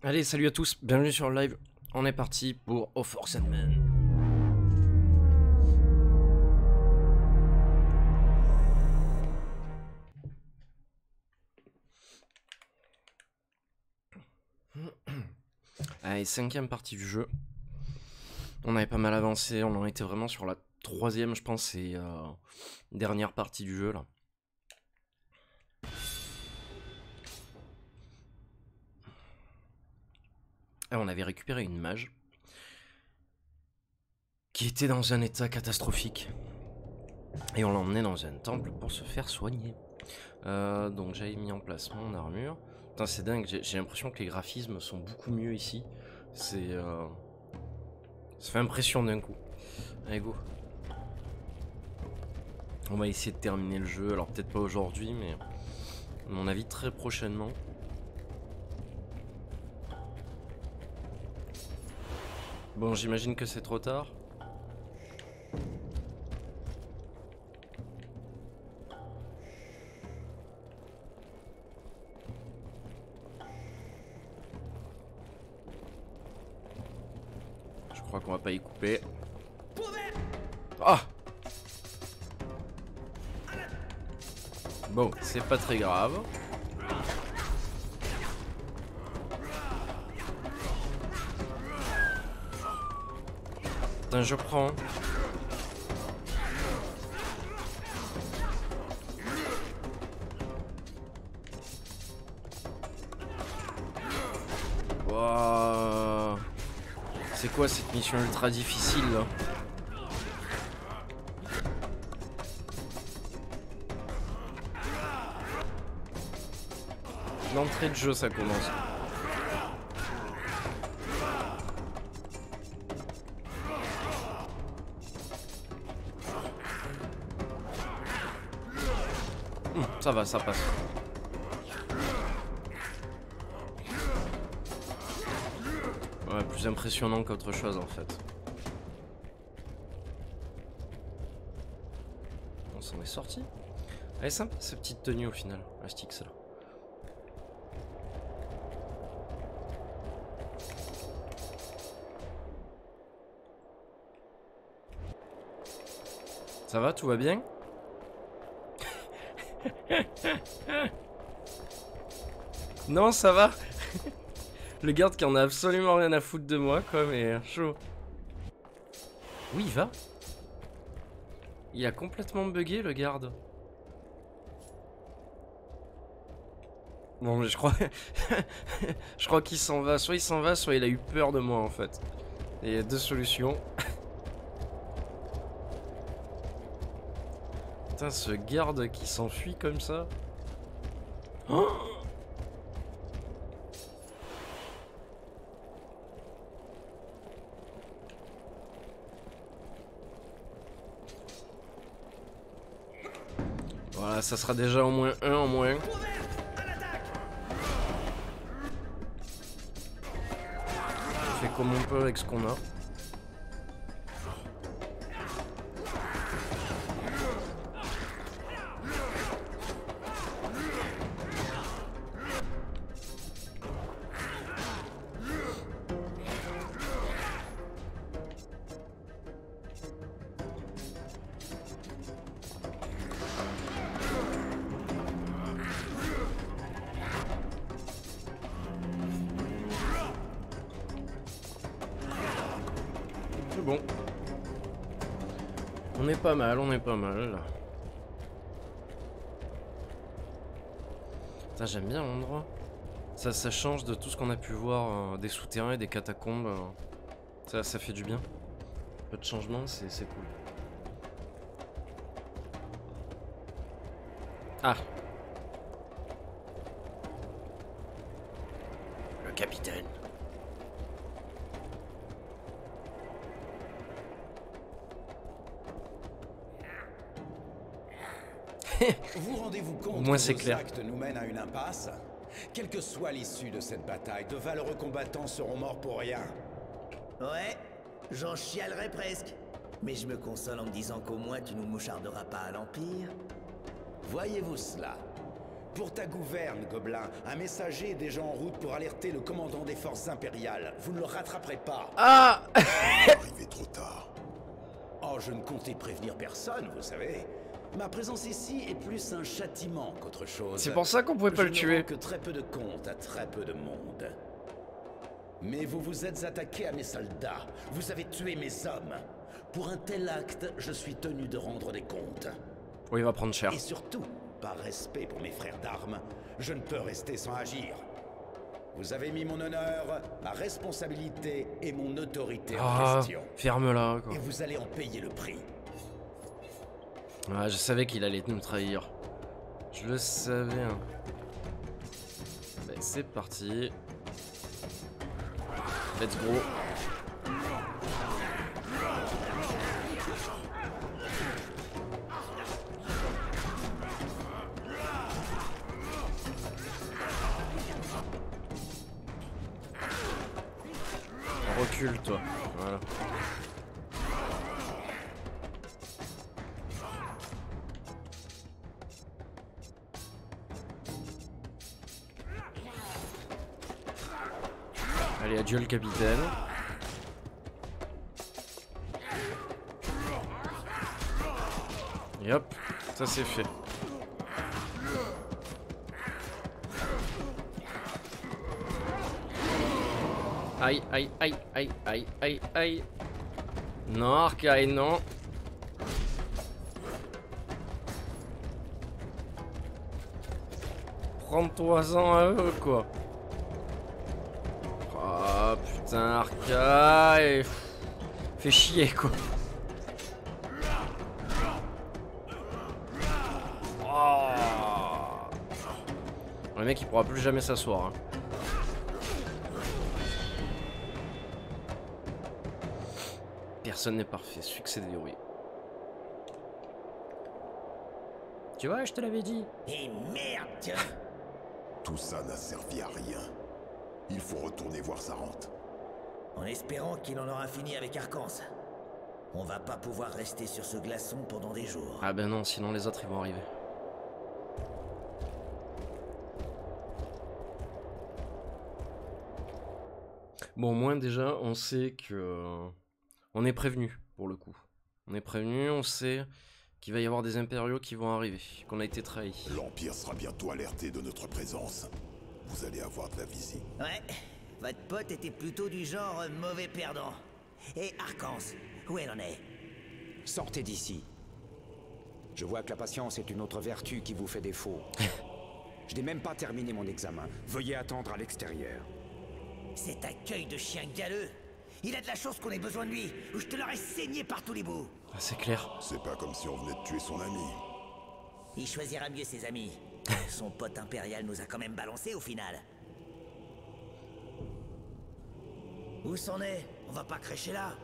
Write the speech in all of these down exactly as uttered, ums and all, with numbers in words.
Allez, salut à tous, bienvenue sur le live. On est parti pour Of Force and Man. Allez, cinquième partie du jeu. On avait pas mal avancé, on en était vraiment sur la troisième, je pense, et euh, dernière partie du jeu là. Et on avait récupéré une mage qui était dans un état catastrophique. Et on l'a emmené dans un temple pour se faire soigner. Euh, donc j'avais mis en place mon armure. Putain, c'est dingue, j'ai l'impression que les graphismes sont beaucoup mieux ici. C'est... Euh... Ça fait impression d'un coup. Allez, go. On va essayer de terminer le jeu. Alors peut-être pas aujourd'hui, mais à mon avis très prochainement. Bon, j'imagine que c'est trop tard. Je crois qu'on va pas y couper. Ah! Bon, c'est pas très grave. Putain, je prends. Wow. C'est quoi cette mission ultra difficile là? L'entrée de jeu, ça commence. Hum, ça va, ça passe. Ouais, plus impressionnant qu'autre chose en fait. On s'en est sorti. Elle est sympa cette petite tenue au final, Astix là. Ça va, tout va bien? Non, ça va. Le garde qui en a absolument rien à foutre de moi, quoi, mais chaud. Oui, il va. Il a complètement bugué, le garde. Bon, mais je crois... je crois qu'il s'en va. Soit il s'en va, soit il a eu peur de moi, en fait. Et il y a deux solutions. Putain, ce garde qui s'enfuit comme ça. Oh! Voilà, ça sera déjà au moins un en moins. On fait comme on peut avec ce qu'on a. Bon, on est pas mal, on est pas mal. Putain, j'aime bien l'endroit. Ça, ça change de tout ce qu'on a pu voir, euh, des souterrains et des catacombes. Euh, ça, ça fait du bien. Un peu de changement, c'est cool. Ah. Le capitaine. Vous rendez-vous compte Au moins, que c'est vos clair. actes nous mènent à une impasse? Quelle que soit l'issue de cette bataille, de valeureux combattants seront morts pour rien. Ouais, j'en chialerais presque. Mais je me console en me disant qu'au moins tu nous moucharderas pas à l'Empire. Voyez-vous cela? Pour ta gouverne, Gobelin, un messager est déjà en route pour alerter le commandant des forces impériales. Vous ne le rattraperez pas. Ah. Arrivé trop tard. Oh, je ne comptais prévenir personne, vous savez. Ma présence ici est plus un châtiment qu'autre chose. C'est pour ça qu'on pouvait pas Je le ne tuer. rends que très peu de compte à très peu de monde. Mais vous vous êtes attaqué à mes soldats. Vous avez tué mes hommes. Pour un tel acte, je suis tenu de rendre des comptes. Oui, il va prendre cher. Et surtout, par respect pour mes frères d'armes, je ne peux rester sans agir. Vous avez mis mon honneur, ma responsabilité et mon autorité en Ah, question. ferme-la, quoi. Et vous allez en payer le prix. Ouais, je savais qu'il allait nous trahir. Je le savais. Hein. Ben, c'est parti. Let's go. Recule, toi. Voilà. Allez, adieu le capitaine. Et hop, ça c'est fait. Aïe, aïe, aïe, aïe, aïe, aïe, aïe. Non, Arcaï, non. Prends-toi-en à eux, quoi. Oh putain, Arcaï. Fais chier, quoi. Oh. Le mec, il pourra plus jamais s'asseoir. Hein. Personne n'est parfait, succès dérouillé. Tu vois, je te l'avais dit. Et merde, tiens. Tout ça n'a servi à rien. Il faut retourner voir sa rente. En espérant qu'il en aura fini avec Arcance. On va pas pouvoir rester sur ce glaçon pendant des jours. Ah ben non, sinon les autres ils vont arriver. Bon, au moins déjà, on sait que... On est prévenu, pour le coup. On est prévenu, on sait qu'il va y avoir des impériaux qui vont arriver, qu'on a été trahis. L'Empire sera bientôt alerté de notre présence. Vous allez avoir de la visite. Ouais, votre pote était plutôt du genre euh, mauvais perdant. Et Arcance, où elle en est? Sortez d'ici. Je vois que la patience est une autre vertu qui vous fait défaut. Je n'ai même pas terminé mon examen. Veuillez attendre à l'extérieur. Cet accueil de chien galeux. Il a de la chance qu'on ait besoin de lui, ou je te l'aurais saigné par tous les bouts. Ah, c'est clair. C'est pas comme si on venait de tuer son ami. Il choisira mieux ses amis. Son pote impérial nous a quand même balancé au final. Où c'en est? On va pas crécher là?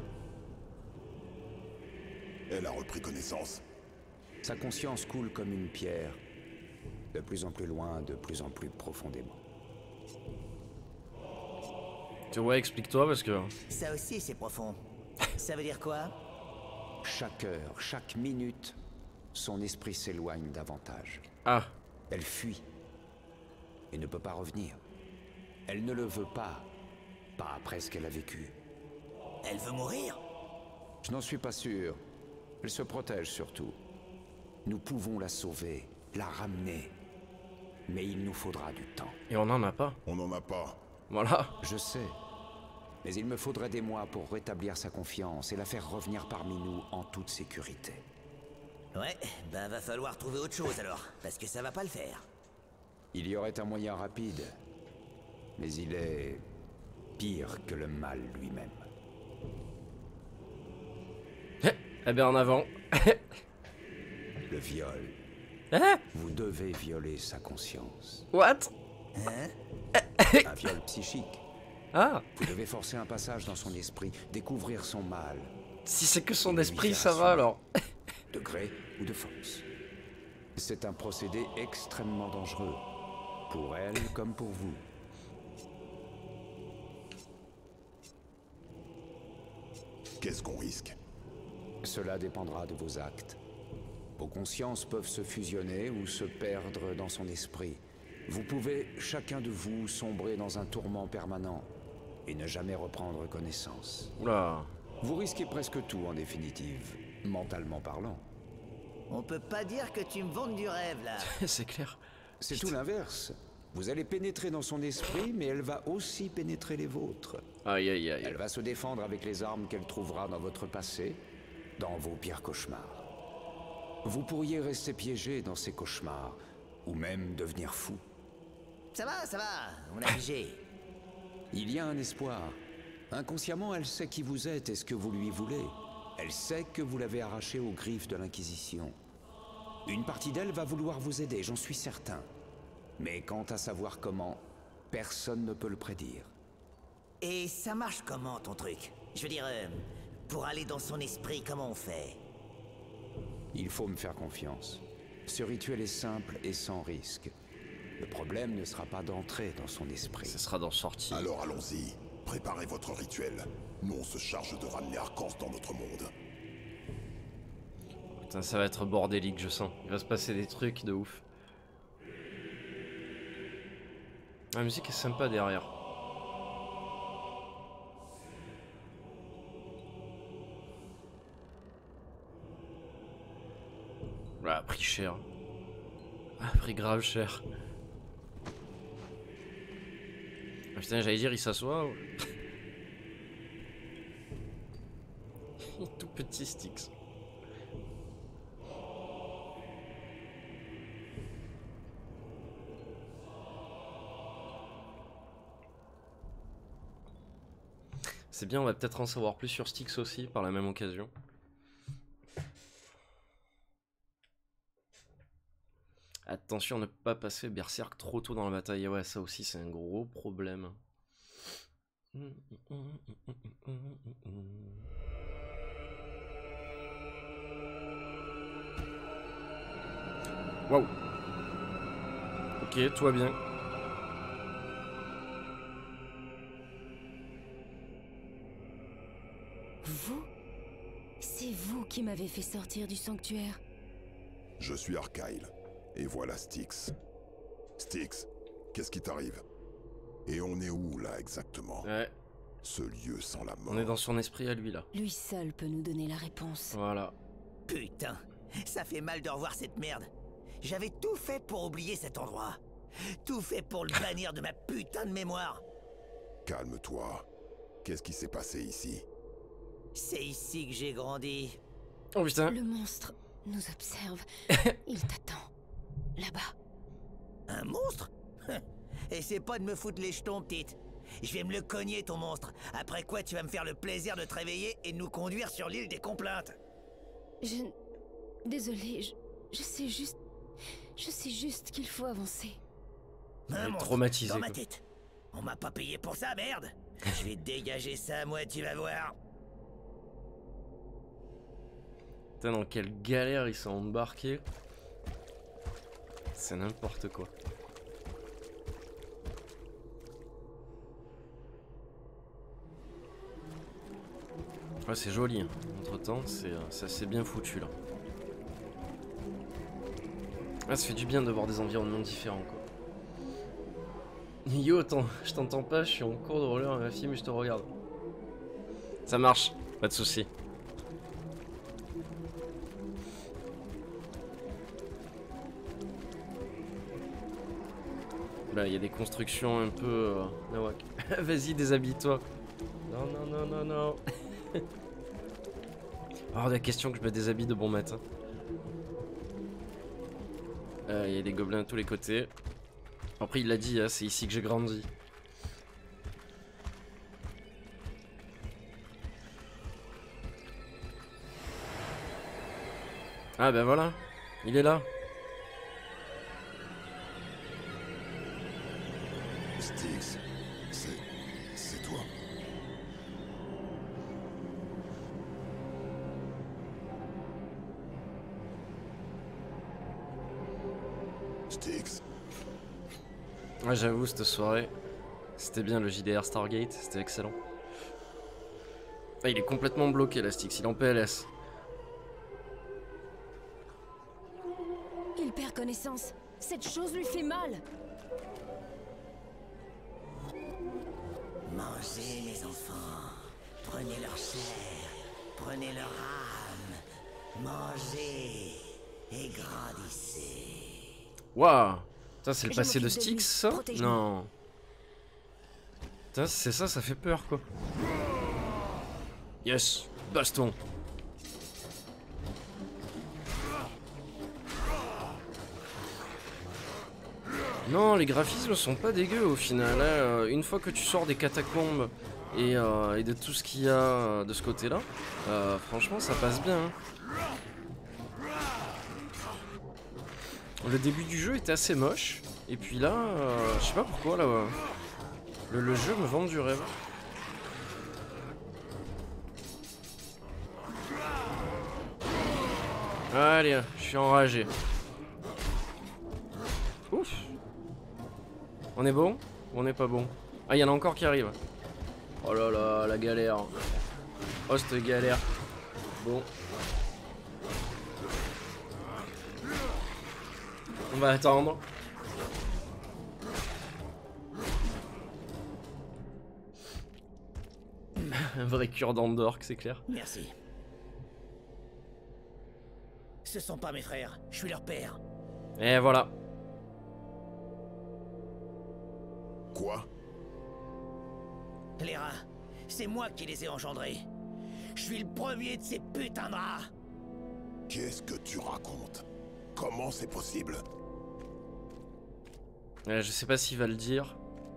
Elle a repris connaissance. Sa conscience coule comme une pierre. De plus en plus loin, de plus en plus profondément. Tu vois, explique-toi parce que... Ça aussi c'est profond. Ça veut dire quoi? Chaque heure, chaque minute, son esprit s'éloigne davantage. Ah. Elle fuit. Et ne peut pas revenir. Elle ne le veut pas. Pas après ce qu'elle a vécu. Elle veut mourir? Je n'en suis pas sûr. Elle se protège surtout. Nous pouvons la sauver, la ramener. Mais il nous faudra du temps. Et on n'en a pas. On n'en a pas. Voilà. Je sais. Mais il me faudrait des mois pour rétablir sa confiance et la faire revenir parmi nous en toute sécurité. Ouais, ben va falloir trouver autre chose alors, parce que ça va pas le faire. Il y aurait un moyen rapide. Mais il est... pire que le mal lui-même. Eh bien, en avant. Le viol. Hein? Vous devez violer sa conscience. What? Un viol psychique. Ah. Vous devez forcer un passage dans son esprit, découvrir son mal. Si c'est que son Lui esprit, faire ça va assumer. alors. De gré ou de force. C'est un procédé extrêmement dangereux. Pour elle comme pour vous. Qu'est-ce qu'on risque? Cela dépendra de vos actes. Vos consciences peuvent se fusionner ou se perdre dans son esprit. Vous pouvez, chacun de vous, sombrer dans un tourment permanent et ne jamais reprendre connaissance. Oula. Vous risquez presque tout en définitive, mentalement parlant. On peut pas dire que tu me vendes du rêve, là. C'est clair. C'est tout l'inverse. Vous allez pénétrer dans son esprit, mais elle va aussi pénétrer les vôtres. Aïe aïe aïe. Elle va se défendre avec les armes qu'elle trouvera dans votre passé, dans vos pires cauchemars. Vous pourriez rester piégé dans ces cauchemars, ou même devenir fou. Ça va, ça va, on a pigé. Il y a un espoir. Inconsciemment, elle sait qui vous êtes et ce que vous lui voulez. Elle sait que vous l'avez arraché aux griffes de l'Inquisition. Une partie d'elle va vouloir vous aider, j'en suis certain. Mais quant à savoir comment, personne ne peut le prédire. Et ça marche comment, ton truc? Je veux dire, euh, pour aller dans son esprit, comment on fait? Il faut me faire confiance. Ce rituel est simple et sans risque. Le problème ne sera pas d'entrer dans son esprit. Ce sera d'en sortir. Alors allons-y. Préparez votre rituel. Nous, on se charge de ramener Arcance dans notre monde. Putain, ça va être bordélique, je sens. Il va se passer des trucs de ouf. La musique est sympa derrière. Ah, a pris cher. A pris grave cher. Ah, putain, j'allais dire, il s'assoit. Ou... il est tout petit, Styx. C'est bien, on va peut-être en savoir plus sur Styx aussi par la même occasion. Attention à ne pas passer Berserk trop tôt dans la bataille. Ouais, ça aussi c'est un gros problème. Waouh. Ok, tout va bien. Vous? C'est vous qui m'avez fait sortir du sanctuaire. Je suis Archaïl. Et voilà Styx. Styx, qu'est-ce qui t'arrive? Et on est où là exactement? Ouais. Ce lieu sans la mort. On est dans son esprit à lui là. Lui seul peut nous donner la réponse. Voilà. Putain, ça fait mal de revoir cette merde. J'avais tout fait pour oublier cet endroit. Tout fait pour le bannir de ma putain de mémoire. Calme-toi. Qu'est-ce qui s'est passé ici? C'est ici que j'ai grandi. Oh putain. Le monstre nous observe. Il t'attend. Là-bas. Un monstre? Essaie pas de me foutre les jetons, petite. Je vais me le cogner, ton monstre. Après quoi, tu vas me faire le plaisir de te réveiller et de nous conduire sur l'île des complaintes. Je... Désolée, je... je sais juste... Je sais juste qu'il faut avancer. Un monstre, traumatisé, dans ma quoi. tête. On m'a pas payé pour ça, merde. Je vais dégager ça, moi, tu vas voir. Putain, dans quelle galère ils sont embarqués. C'est n'importe quoi. Ouais, c'est joli. Hein. Entre temps, c'est assez bien foutu là. Ah, ça fait du bien de voir des environnements différents quoi. Yo, je t'entends pas, je suis en cours de roller à ma fille, mais je te regarde. Ça marche, pas de soucis. Là, il y a des constructions un peu... Euh... nawak. Vas-y, déshabille-toi. Non, non, non, non, non. Hors de la question que je me déshabille de bon matin. Euh, il y a des gobelins de tous les côtés. Après, il l'a dit, hein, c'est ici que j'ai grandi. Ah ben voilà, il est là. Styx, c'est... c'est toi? Styx. Ouais, j'avoue, cette soirée, c'était bien le J D R Stargate, c'était excellent. Ah, il est complètement bloqué là, Styx, il est en P L S. perd connaissance. Cette chose lui fait mal. Mangez, mes enfants. Prenez leur chair. Prenez leur âme. Mangez et grandissez. Waouh. Ça, c'est le Je passé de m'occupe de lui. Styx, ça? Protège-le. Non. Putain, c'est ça, ça fait peur, quoi. Yes, baston. Non, les graphismes sont pas dégueux au final. Hein. Euh, Une fois que tu sors des catacombes et, euh, et de tout ce qu'il y a euh, de ce côté-là, euh, franchement, ça passe bien. Hein. Le début du jeu était assez moche. Et puis là, euh, je sais pas pourquoi, là, euh, le, le jeu me vend du rêve. Allez, je suis enragé. Ouf. On est bon ou on n'est pas bon? Ah, il y en a encore qui arrivent. Oh là là, la galère. Oh, cette galère. Bon. On va attendre. Un vrai cure-dent d'orque, c'est clair. Merci. Ce sont pas mes frères, je suis leur père. Et voilà. Quoi? Les rats, c'est moi qui les ai engendrés. Je suis le premier de ces putains de rats. Qu'est-ce que tu racontes? Comment c'est possible? Euh, je sais pas s'il va le dire.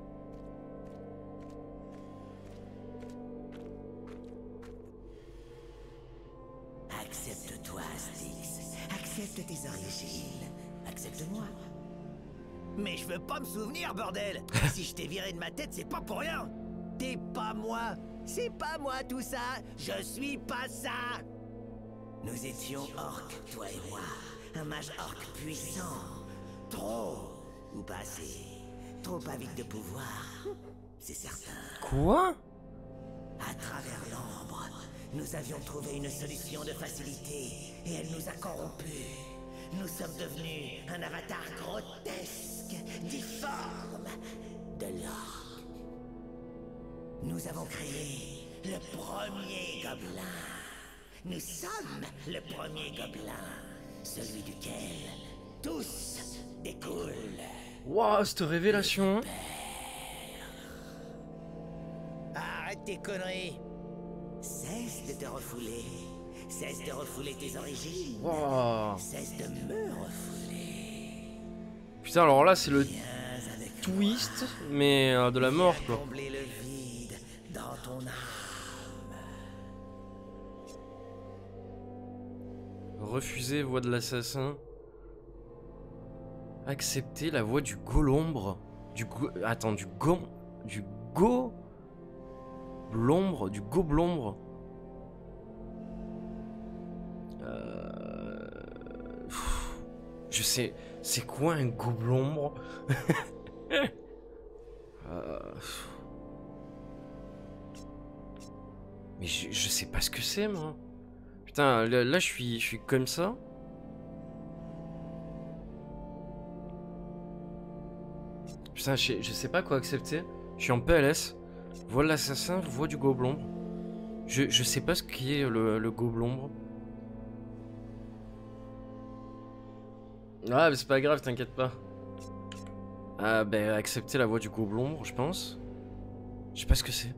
Accepte-toi, Styx. Accepte tes origines. Accepte-moi. Mais je veux pas me souvenir, bordel. Si je t'ai viré de ma tête, c'est pas pour rien. T'es pas moi. C'est pas moi tout ça. Je suis pas ça. Nous étions orques, toi et moi. Un mage orc puissant. Trop. Ou pas assez. Trop avide de pouvoir. C'est certain. Quoi? À travers l'ombre, nous avions trouvé une solution de facilité et elle nous a corrompus. Nous sommes devenus un avatar grotesque, difforme, de l'orque. Nous avons créé le premier gobelin. Nous sommes le premier gobelin, celui duquel tous découlent. Waouh, cette révélation. Arrête tes conneries. Cesse de te refouler. Cesse de refouler tes origines. Waouh. Cesse de me refouler. Putain, alors là, c'est le Viens avec twist, mais euh, de la mort, Viens quoi. combler le vide dans ton âme. Refuser voix de l'assassin. Accepter la voix du golombre. Du go... Attends, du go... Du go... L'ombre, du goblombre. Euh... Pff, je sais... C'est quoi un goblombre? euh... Mais je, je sais pas ce que c'est, moi. Putain, là, là je suis, je suis comme ça. Putain, je, je sais pas quoi accepter. Je suis en P L S. Voix de l'assassin, voix du gobelombre. Je, je sais pas ce qui est le, le gobelombre. Ah, mais c'est pas grave, t'inquiète pas. Ah, ben, accepter la voix du gobelombre, je pense. Je sais pas ce que c'est.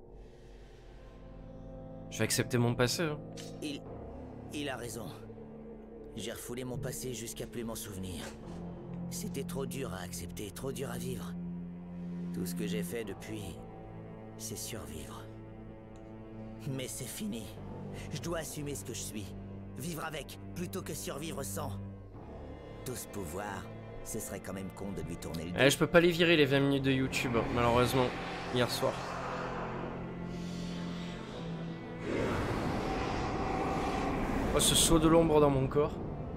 Je vais accepter mon passé. Hein. Il... Il a raison. J'ai refoulé mon passé jusqu'à plus m'en souvenir. C'était trop dur à accepter, trop dur à vivre. Tout ce que j'ai fait depuis, c'est survivre. Mais c'est fini. Je dois assumer ce que je suis. Vivre avec, plutôt que survivre sans. Tout ce pouvoir, ce serait quand même con de lui tourner le dos. Eh, je peux pas les virer les vingt minutes de YouTube, malheureusement, hier soir. Oh, ce saut de l'ombre dans mon corps.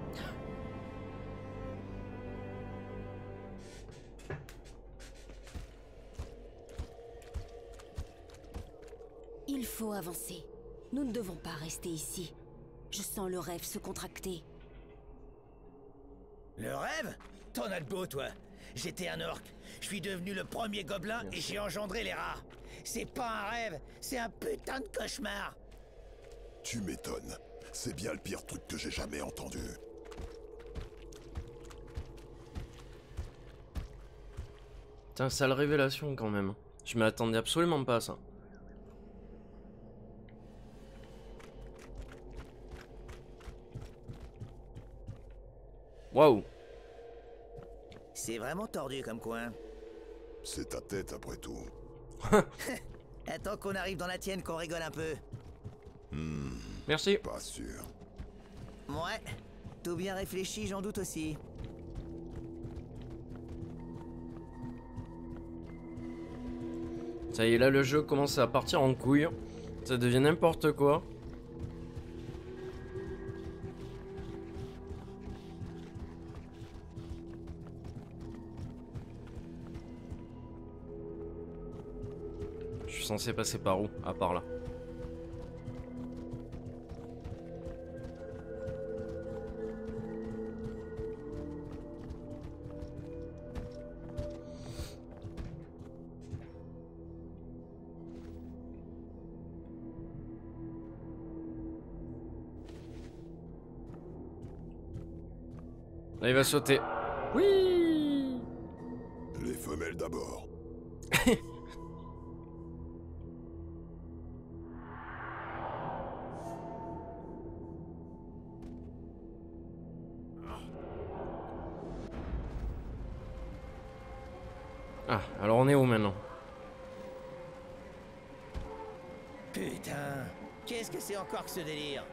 Il faut avancer. Nous ne devons pas rester ici. Je sens le rêve se contracter. Le rêve? T'en as de beau, toi. J'étais un orc. Je suis devenu le premier gobelin et j'ai engendré les rats. C'est pas un rêve, c'est un putain de cauchemar. Tu m'étonnes. C'est bien le pire truc que j'ai jamais entendu. Putain, sale révélation quand même. Je m'attendais absolument pas à ça. Waouh. C'est vraiment tordu comme coin. C'est ta tête après tout. Attends qu'on arrive dans la tienne qu'on rigole un peu. Hmm, Merci. pas sûr. Ouais, tout bien réfléchi, j'en doute aussi. Ça y est, là le jeu commence à partir en couille. Ça devient n'importe quoi. Je suis censé passer par où? À part là. Là, il va sauter. Oui. Les femelles d'abord. Ah, alors on est où maintenant? Putain, qu'est-ce que c'est encore que ce délire?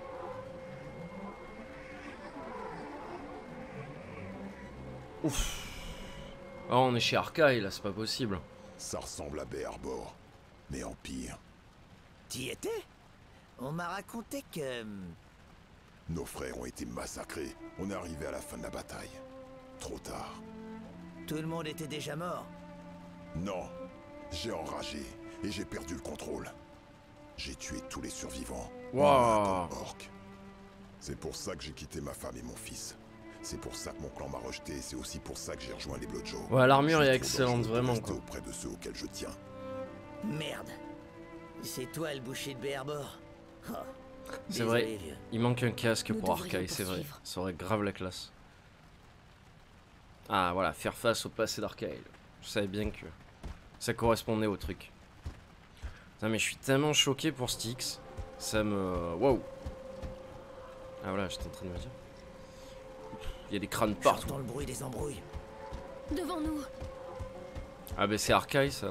Ouf. Oh, on est chez Arcaille là, c'est pas possible. Ça ressemble à Bay Harbor, mais en pire. T'y étais? On m'a raconté que... Nos frères ont été massacrés. On est arrivé à la fin de la bataille. Trop tard. tout le monde était déjà mort. Non. J'ai enragé et j'ai perdu le contrôle. J'ai tué tous les survivants. Wow. Humains comme orques. C'est pour ça que j'ai quitté ma femme et mon fils. C'est pour ça que mon clan m'a rejeté et c'est aussi pour ça que j'ai rejoint les Bloodjoe. Ouais, l'armure Je est suis excellente, trop vraiment, dangereux pour quoi. rester auprès de ceux auxquels je tiens. Merde. C'est toi le boucher de Bay Harbor. Oh, C'est désolé, vrai, vieux. il manque un casque Nous pour devrions Arcaille, c'est vrai. poursuivre. Ça aurait grave la classe. Ah voilà, faire face au passé d'Arcaille. Je savais bien que ça correspondait au truc. Putain, mais je suis tellement choqué pour Styx. Ça me... Wow. Ah voilà, j'étais en train de me dire. Il y a des crânes partout. J'entends le bruit des embrouilles. Devant nous. Ah bah c'est Arcaille ça.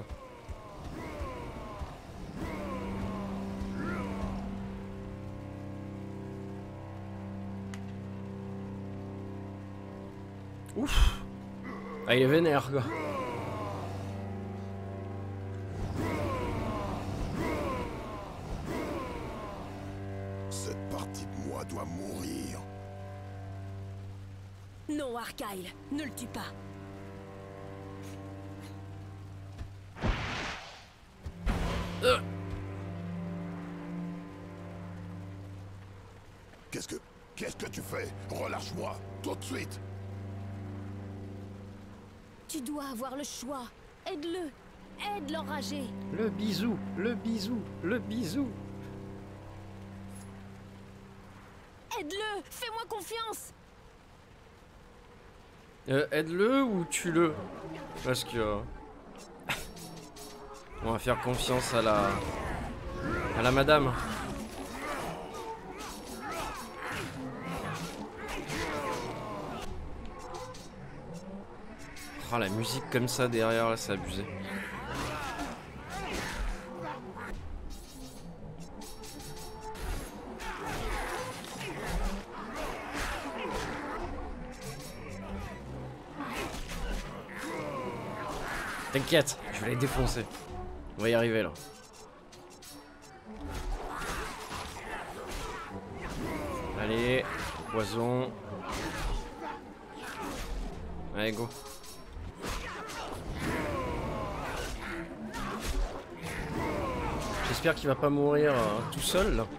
Ouf. Ah il est vénère quoi. Cette partie de moi doit mourir. Non, Argyle, ne le tue pas. Euh. Qu'est-ce que... Qu'est-ce que tu fais? Relâche-moi, tout de suite. Tu dois avoir le choix. Aide-le. Aide l'enragé. Le bisou, le bisou, le bisou. Aide-le. Fais-moi confiance. Euh, aide-le ou tue-le? Parce que... euh, on va faire confiance à la... à la madame. Oh la musique comme ça derrière là, c'est abusé. T'inquiète, je vais les défoncer. On va y arriver là. Allez, poison. Allez, go. J'espère qu'il va pas mourir euh, tout seul là.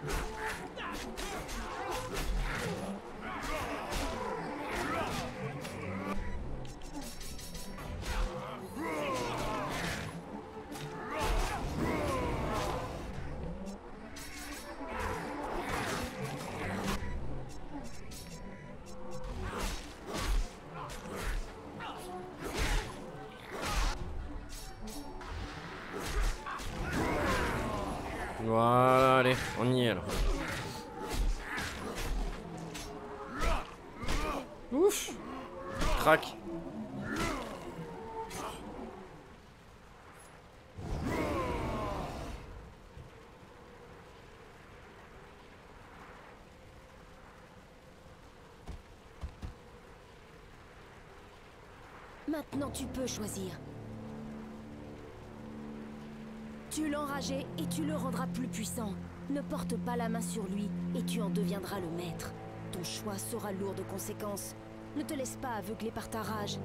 Voilà, allez, on y est là. Ouf. Crac. Maintenant, tu peux choisir. Tu l'enrageais et tu le rendras plus puissant. Ne porte pas la main sur lui et tu en deviendras le maître. Ton choix sera lourd de conséquences. Ne te laisse pas aveugler par ta rage.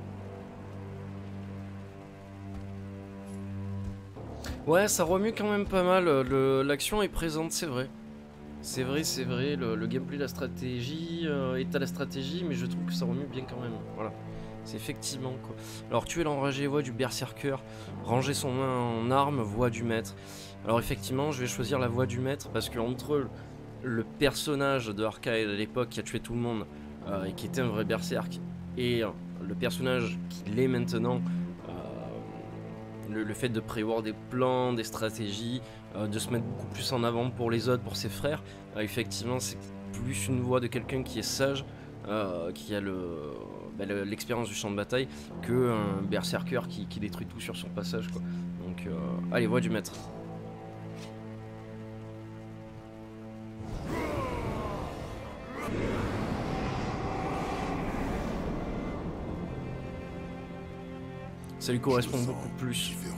Ouais, ça remue quand même pas mal. Le- L'action est présente, c'est vrai. C'est vrai, c'est vrai. Le, le gameplay, la stratégie euh, est à la stratégie, mais je trouve que ça remue bien quand même. Voilà. C'est effectivement quoi. Alors tuer l'enragé, voix du berserker. Ranger son main en arme, voix du maître. Alors effectivement, je vais choisir la voix du maître parce que entre le personnage de Arcade à l'époque qui a tué tout le monde euh, et qui était un vrai berserk et euh, le personnage qu'il est maintenant, euh, le, le fait de prévoir des plans, des stratégies, euh, de se mettre beaucoup plus en avant pour les autres, pour ses frères, euh, effectivement c'est plus une voix de quelqu'un qui est sage, euh, qui a le bah, l'expérience du champ de bataille, que un berserker qui, qui détruit tout sur son passage quoi. Donc euh, allez, voix du maître. Ça lui correspond beaucoup plus. Différent.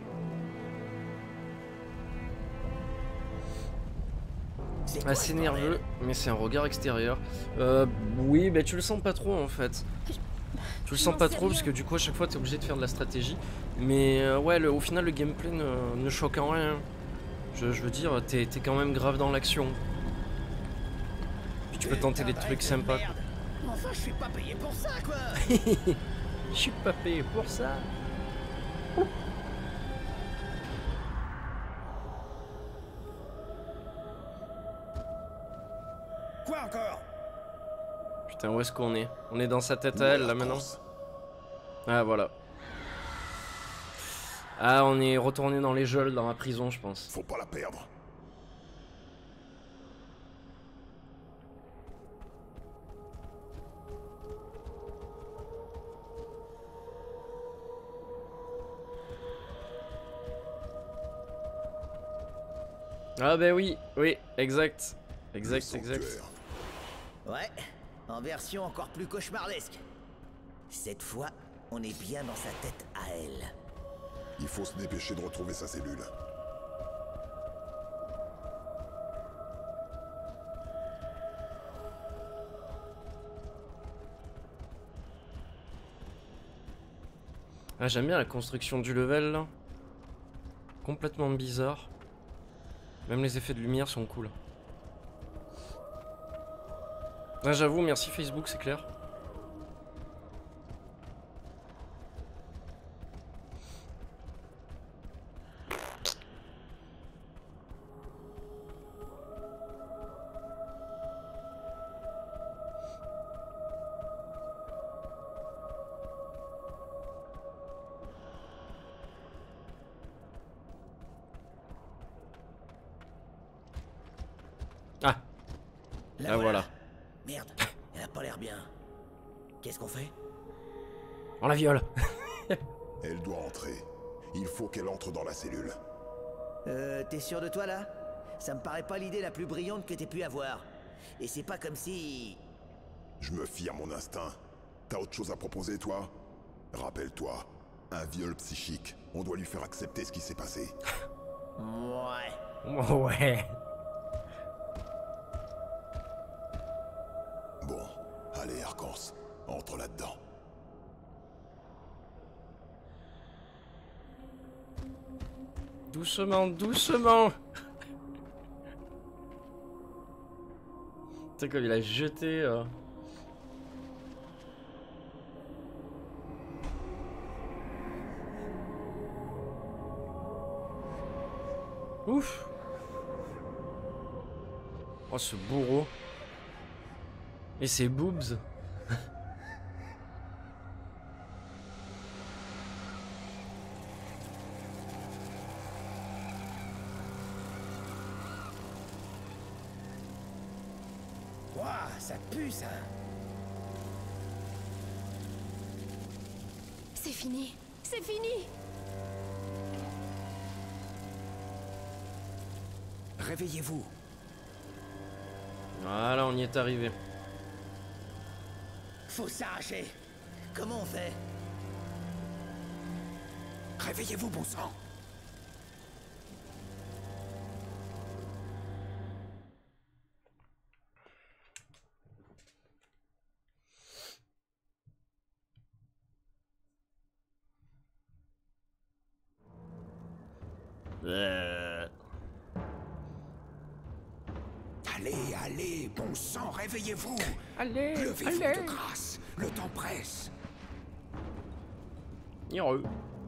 Assez nerveux, mais c'est un regard extérieur. Euh, oui, bah tu le sens pas trop en fait. Tu le sens pas trop parce que du coup à chaque fois t'es obligé de faire de la stratégie. Mais euh, ouais, le, au final le gameplay ne, ne choque en rien. Je, je veux dire, t'es t'es quand même grave dans l'action. Puis tu peux tenter des trucs sympas. Merde. Enfin, je suis pas payé pour ça, quoi. Je suis pas payé pour ça. Quoi encore? Putain, où est-ce qu'on est? On est dans sa tête à elle là maintenant. Ah voilà. Ah, on est retourné dans les geôles, dans la prison je pense. Faut pas la perdre. Ah bah oui, oui, exact. Exact, Le exact. sanctuaire. Ouais, en version encore plus cauchemardesque. Cette fois, on est bien dans sa tête à elle. Il faut se dépêcher de retrouver sa cellule. Ah, j'aime bien la construction du level là. Complètement bizarre. Même les effets de lumière sont cool. Ah, j'avoue, merci Facebook, c'est clair. Ah, La ah voilà. Merde, elle a pas l'air bien. Qu'est-ce qu'on fait? On la viole. Elle doit entrer. Il faut qu'elle entre dans la cellule. Euh, t'es sûr de toi là? Ça me paraît pas l'idée la plus brillante que t'aies pu avoir. Et c'est pas comme si... Je me fie à mon instinct. T'as autre chose à proposer, toi? Rappelle-toi, un viol psychique. On doit lui faire accepter ce qui s'est passé. Ouais. Ouais. Bon, allez, Arcance, entre là-dedans. Doucement, doucement. Tu sais comme il a jeté... Euh... Ouf. Oh ce bourreau. Et ses boobs. Ouah, ça pue, ça. C'est fini. C'est fini. Réveillez-vous. Voilà, on y est arrivé. Faut s'arracher. Comment on fait? Réveillez-vous, bon sang. Euh... Allez, allez, bon sang, réveillez-vous. Allez, Levez-vous allez. de grâce. Le temps presse. Heureux.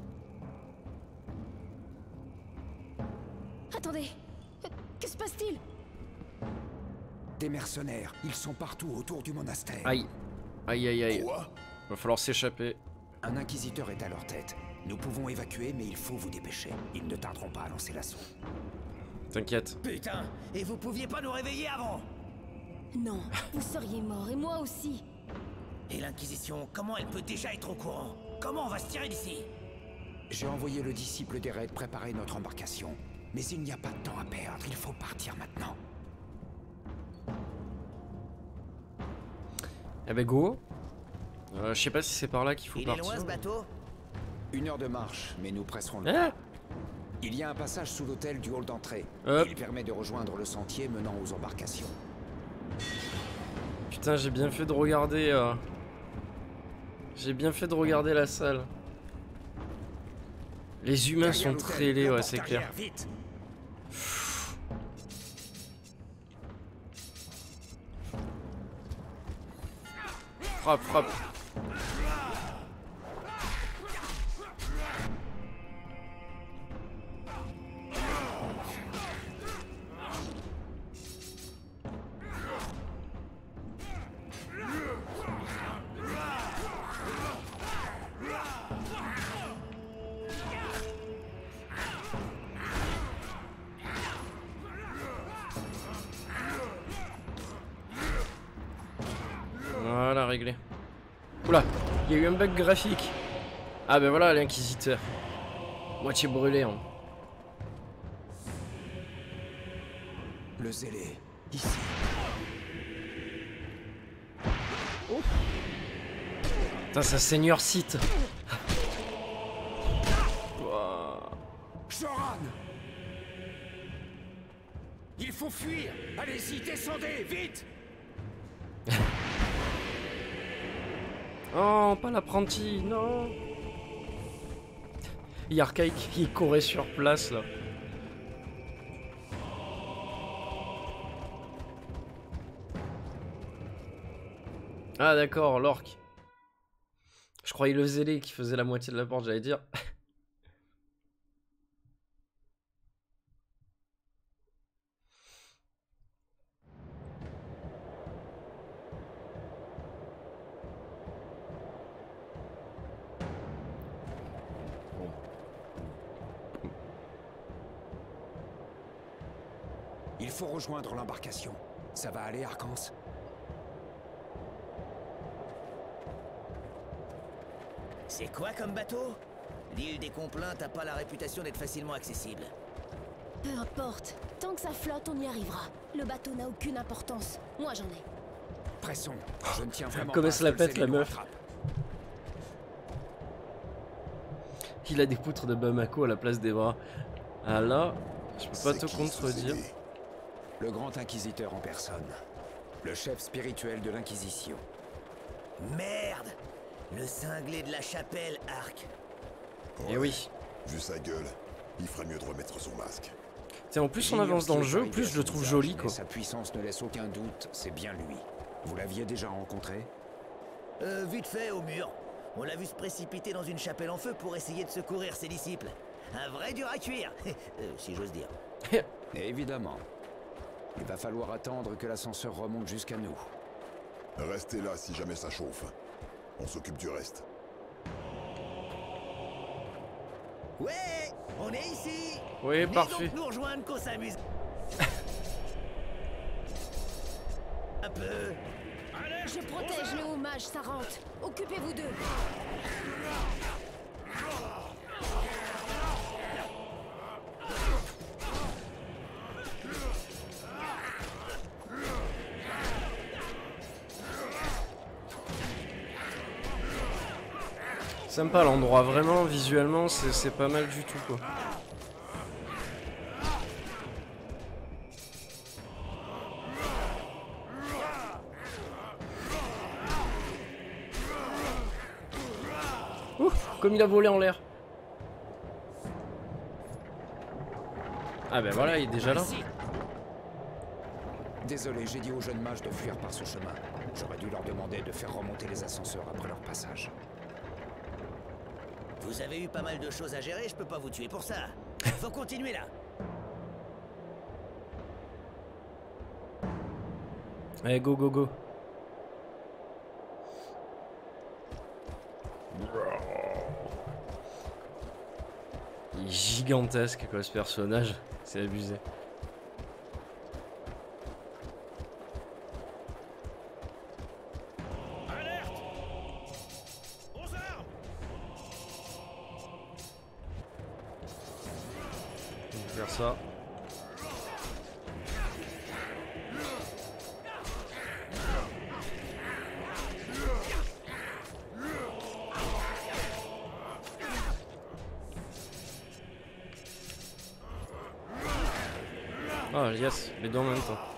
Attendez. Que se passe-t-il? Des mercenaires, ils sont partout autour du monastère. Aïe. Aïe, aïe, aïe. Quoi? Va falloir s'échapper. Un inquisiteur est à leur tête. Nous pouvons évacuer, mais il faut vous dépêcher. Ils ne tarderont pas à lancer l'assaut. T'inquiète. Putain, et vous pouviez pas nous réveiller avant? Non, vous seriez mort, et moi aussi. Et l'Inquisition, comment elle peut déjà être au courant? Comment on va se tirer d'ici? J'ai envoyé le disciple des raids préparer notre embarcation. Mais il n'y a pas de temps à perdre, il faut partir maintenant. Eh ben go. Euh, je sais pas si c'est par là qu'il faut Il est partir. loin ce bateau? Une heure de marche, mais nous presserons le Ah. pas. Il y a un passage sous l'hôtel du hall d'entrée. Hop. Il permet de rejoindre le sentier menant aux embarcations. Putain, j'ai bien fait de regarder. Euh... J'ai bien fait de regarder la salle. Les humains Derrière sont l'hôtel, très laids, la ouais, porte c'est clair. arrière, vite. Frappe, frappe. Voilà, réglé. Oula, il y a eu un bug graphique. Ah ben voilà l'inquisiteur. Moitié brûlé. Hein. Le zélé, ici. Putain, c'est un seigneur site. Wow. Choran! Il faut fuir! Allez-y, descendez, vite! Oh, pas l'apprenti, non. Il y a Archaïque qui courait sur place là. Ah d'accord, l'orque. Je croyais le zélé qui faisait la moitié de la porte, j'allais dire. Il faut rejoindre l'embarcation. Ça va aller, Arcance? C'est quoi comme bateau? L'île des Complaintes n'a pas la réputation d'être facilement accessible. Peu importe. Tant que ça flotte, on y arrivera. Le bateau n'a aucune importance. Moi, j'en ai. Pressons. Je ne tiens vraiment Comme pas elle se à la ce que le pète, zélé la nous meuf. rattrape. Il a des poutres de Bamako à la place des bras. Ah là, je peux pas C'est te qui, ce contredire. zélé? Le grand inquisiteur en personne. Le chef spirituel de l'Inquisition. Merde! Le cinglé de la chapelle, Arc. Et oui. Vu sa gueule, il ferait mieux de remettre son masque. Tiens, en plus on J'ignore avance ce dans qui le est jeu, arrivé plus à je son le trouve visage, joli mais quoi. sa puissance ne laisse aucun doute, c'est bien lui. Vous l'aviez déjà rencontré? Euh, vite fait, au mur. On l'a vu se précipiter dans une chapelle en feu pour essayer de secourir ses disciples. Un vrai dur à cuire, euh, si j'ose dire. Évidemment. Il va falloir attendre que l'ascenseur remonte jusqu'à nous. Restez là si jamais ça chauffe. On s'occupe du reste. Ouais, on est ici. Oui, Venez parfait. donc nous rejoindre qu'on s'amuse. un peu. Je protège le haut mage Sarante. Occupez-vous d'eux. Sympa l'endroit, vraiment, visuellement, c'est pas mal du tout, quoi. Ouh, comme il a volé en l'air. Ah ben voilà, il est déjà là. Désolé, j'ai dit aux jeunes mages de fuir par ce chemin. J'aurais dû leur demander de faire remonter les ascenseurs après leur passage. Vous avez eu pas mal de choses à gérer, je peux pas vous tuer pour ça. Faut continuer là. Allez, go, go, go. Il est gigantesque, quoi, ce personnage. C'est abusé. Faire ça. Ah yes, les deux en même temps.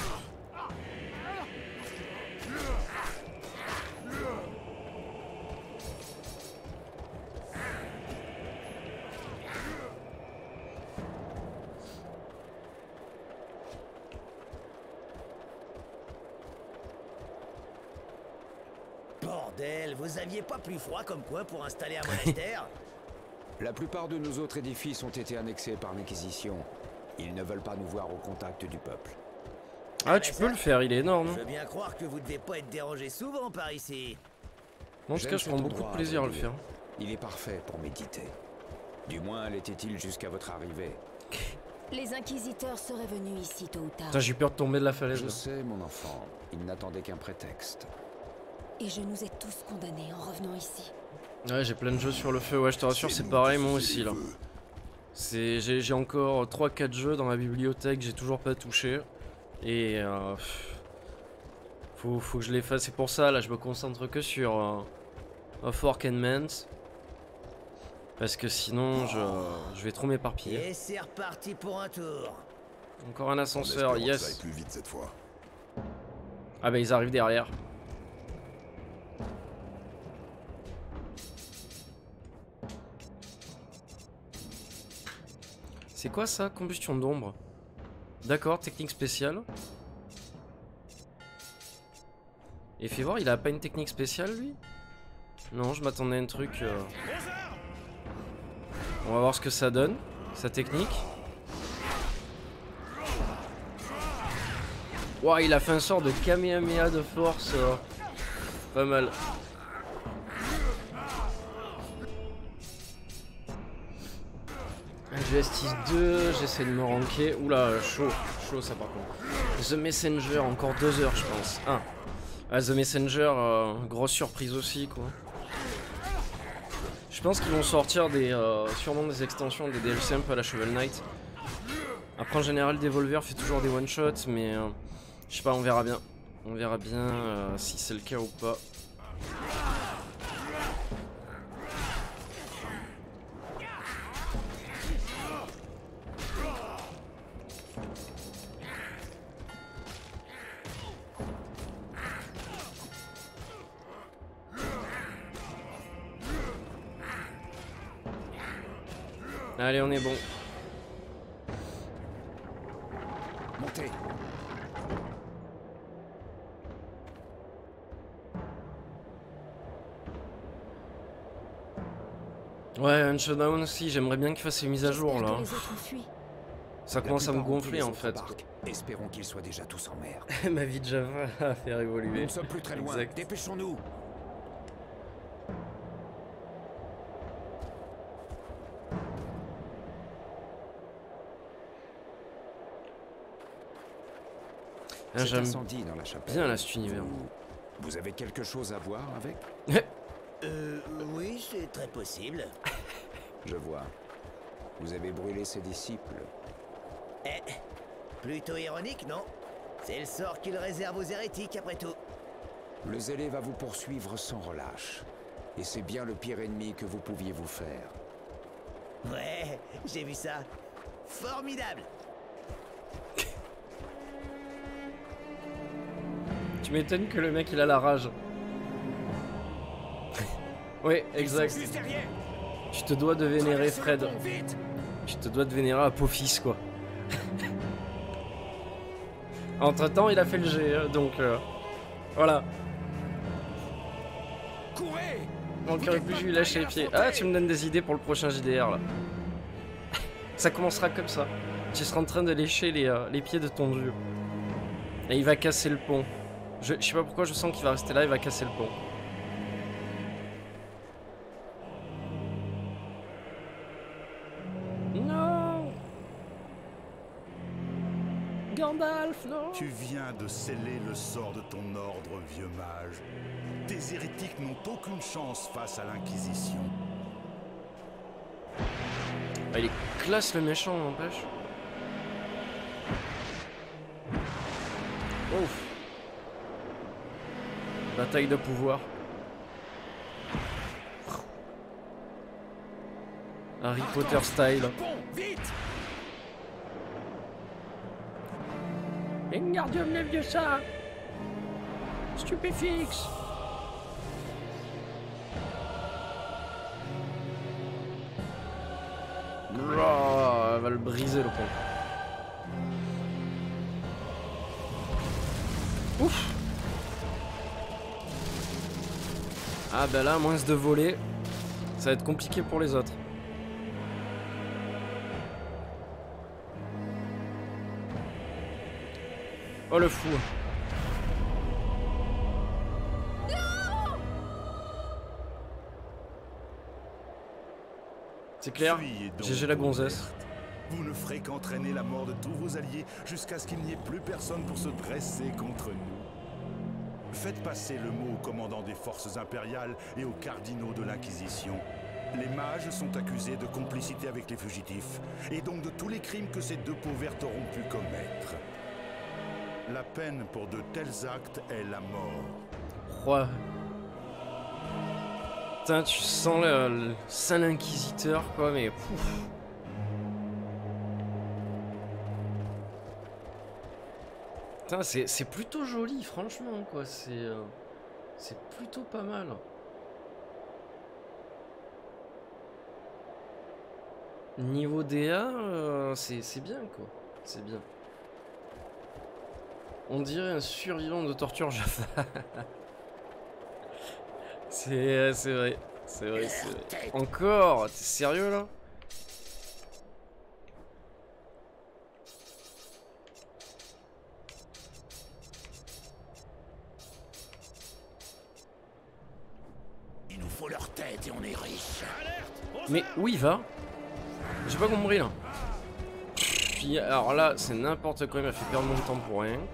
Bordel, vous aviez pas plus froid comme coin pour installer un monastère? La plupart de nos autres édifices ont été annexés par l'Inquisition. Ils ne veulent pas nous voir au contact du peuple. Ah, tu peux le faire, il est énorme. Je veux bien croire que vous devez pas être dérangé souvent par ici. En tout cas, je prends beaucoup de plaisir à le faire. Il est parfait pour méditer. Du moins l'était-il jusqu'à votre arrivée. Les inquisiteurs seraient venus ici tôt ou tard. Putain, j'ai peur de tomber de la falaise. Je là. sais, mon enfant. Ils n'attendaient qu'un prétexte. Et je nous ai tous condamnés en revenant ici. Ouais, j'ai plein de jeux sur le feu, ouais, je te rassure, c'est pareil, moi aussi, là. C'est, j'ai encore trois quatre jeux dans ma bibliothèque, j'ai toujours pas touché. Et euh, faut, faut que je les fasse, c'est pour ça, là, je me concentre que sur euh, Of Orc and Mans. Parce que sinon, je, je vais trop m'éparpiller. Et c'est reparti pour un tour. Encore un ascenseur, yes. Ça aille yes. plus vite cette fois. Ah bah ils arrivent derrière. C'est quoi ça? Combustion d'ombre. D'accord, technique spéciale. Et fais voir, il a pas une technique spéciale lui? Non, je m'attendais à un truc... Euh... On va voir ce que ça donne, sa technique. Ouah, il a fait un sort de Kamehameha de force. Euh... Pas mal. Justice deux, j'essaie de me ranker. Oula, chaud, chaud ça par contre. The Messenger, encore deux heures je pense. Ah, ah The Messenger, euh, grosse surprise aussi quoi. Je pense qu'ils vont sortir des, euh, sûrement des extensions, des D L C un peu à la Shovel Knight. Après en général Devolver fait toujours des one shots, mais euh, je sais pas, on verra bien. On verra bien euh, si c'est le cas ou pas. Allez, on est bon. Montez. Ouais, un shutdown aussi, j'aimerais bien qu'il fasse ses mises à jour là. Que les autres ont fui. Ça commence à me gonfler en fait. Espérons qu'ils soient déjà tous en mer. Ma vie de Java à faire évoluer. Nous ne sommes plus très loin. Exact. Dépêchons-nous. Ah, Cet j'aime incendie dans la chapelle. bien là cet univers. Vous, vous avez quelque chose à voir avec? Euh, oui, c'est très possible. Je vois. Vous avez brûlé ses disciples. Eh, plutôt ironique, non? C'est le sort qu'il réserve aux hérétiques, après tout. Le zélé va vous poursuivre sans relâche. Et c'est bien le pire ennemi que vous pouviez vous faire. Ouais, j'ai vu ça. Formidable. Tu m'étonnes que le mec il a la rage. Oui, exact. Tu te dois de vénérer Fred. Tu te dois de vénérer Apophis, quoi. Entre temps, il a fait le G, hein, donc euh, voilà. Donc euh, plus je lui lâche les pieds. Ah, tu me donnes des idées pour le prochain J D R là. Ça commencera comme ça. Tu seras en train de lécher les, euh, les pieds de ton dieu. Et il va casser le pont. Je, je sais pas pourquoi je sens qu'il va rester là, il va casser le pont. Non, Gandalf, non. Tu viens de sceller le sort de ton ordre, vieux mage. Tes hérétiques n'ont aucune chance face à l'Inquisition. Ah, il est classe le méchant, n'empêche. Ouf. Bataille de pouvoir. Harry Potter style. Wingardium Leviosa. Stupéfix. Oh, elle va le briser le pont. Ouf. Ah bah là, moins de volets, ça va être compliqué pour les autres. Oh le fou. C'est clair, G G la gonzesse. Vous ne ferez qu'entraîner la mort de tous vos alliés jusqu'à ce qu'il n'y ait plus personne pour se dresser contre nous. Faites passer le mot au commandant des forces impériales et aux cardinaux de l'Inquisition. Les mages sont accusés de complicité avec les fugitifs, et donc de tous les crimes que ces deux peaux vertes auront pu commettre. La peine pour de tels actes est la mort. Ouais. Putain, tu sens le, le saint inquisiteur, quoi, mais pouf. Putain, c'est plutôt joli, franchement, quoi. C'est euh, c'est plutôt pas mal. Niveau D A, euh, c'est bien, quoi. C'est bien. On dirait un survivant de torture Jaffa. C'est c'est vrai, c'est vrai, c'est vrai. Encore? T'es sérieux là? Il nous faut leur tête et on est riche. Mais où il va? J'ai pas compris là. Puis alors là, c'est n'importe quoi, il m'a fait perdre mon temps pour rien.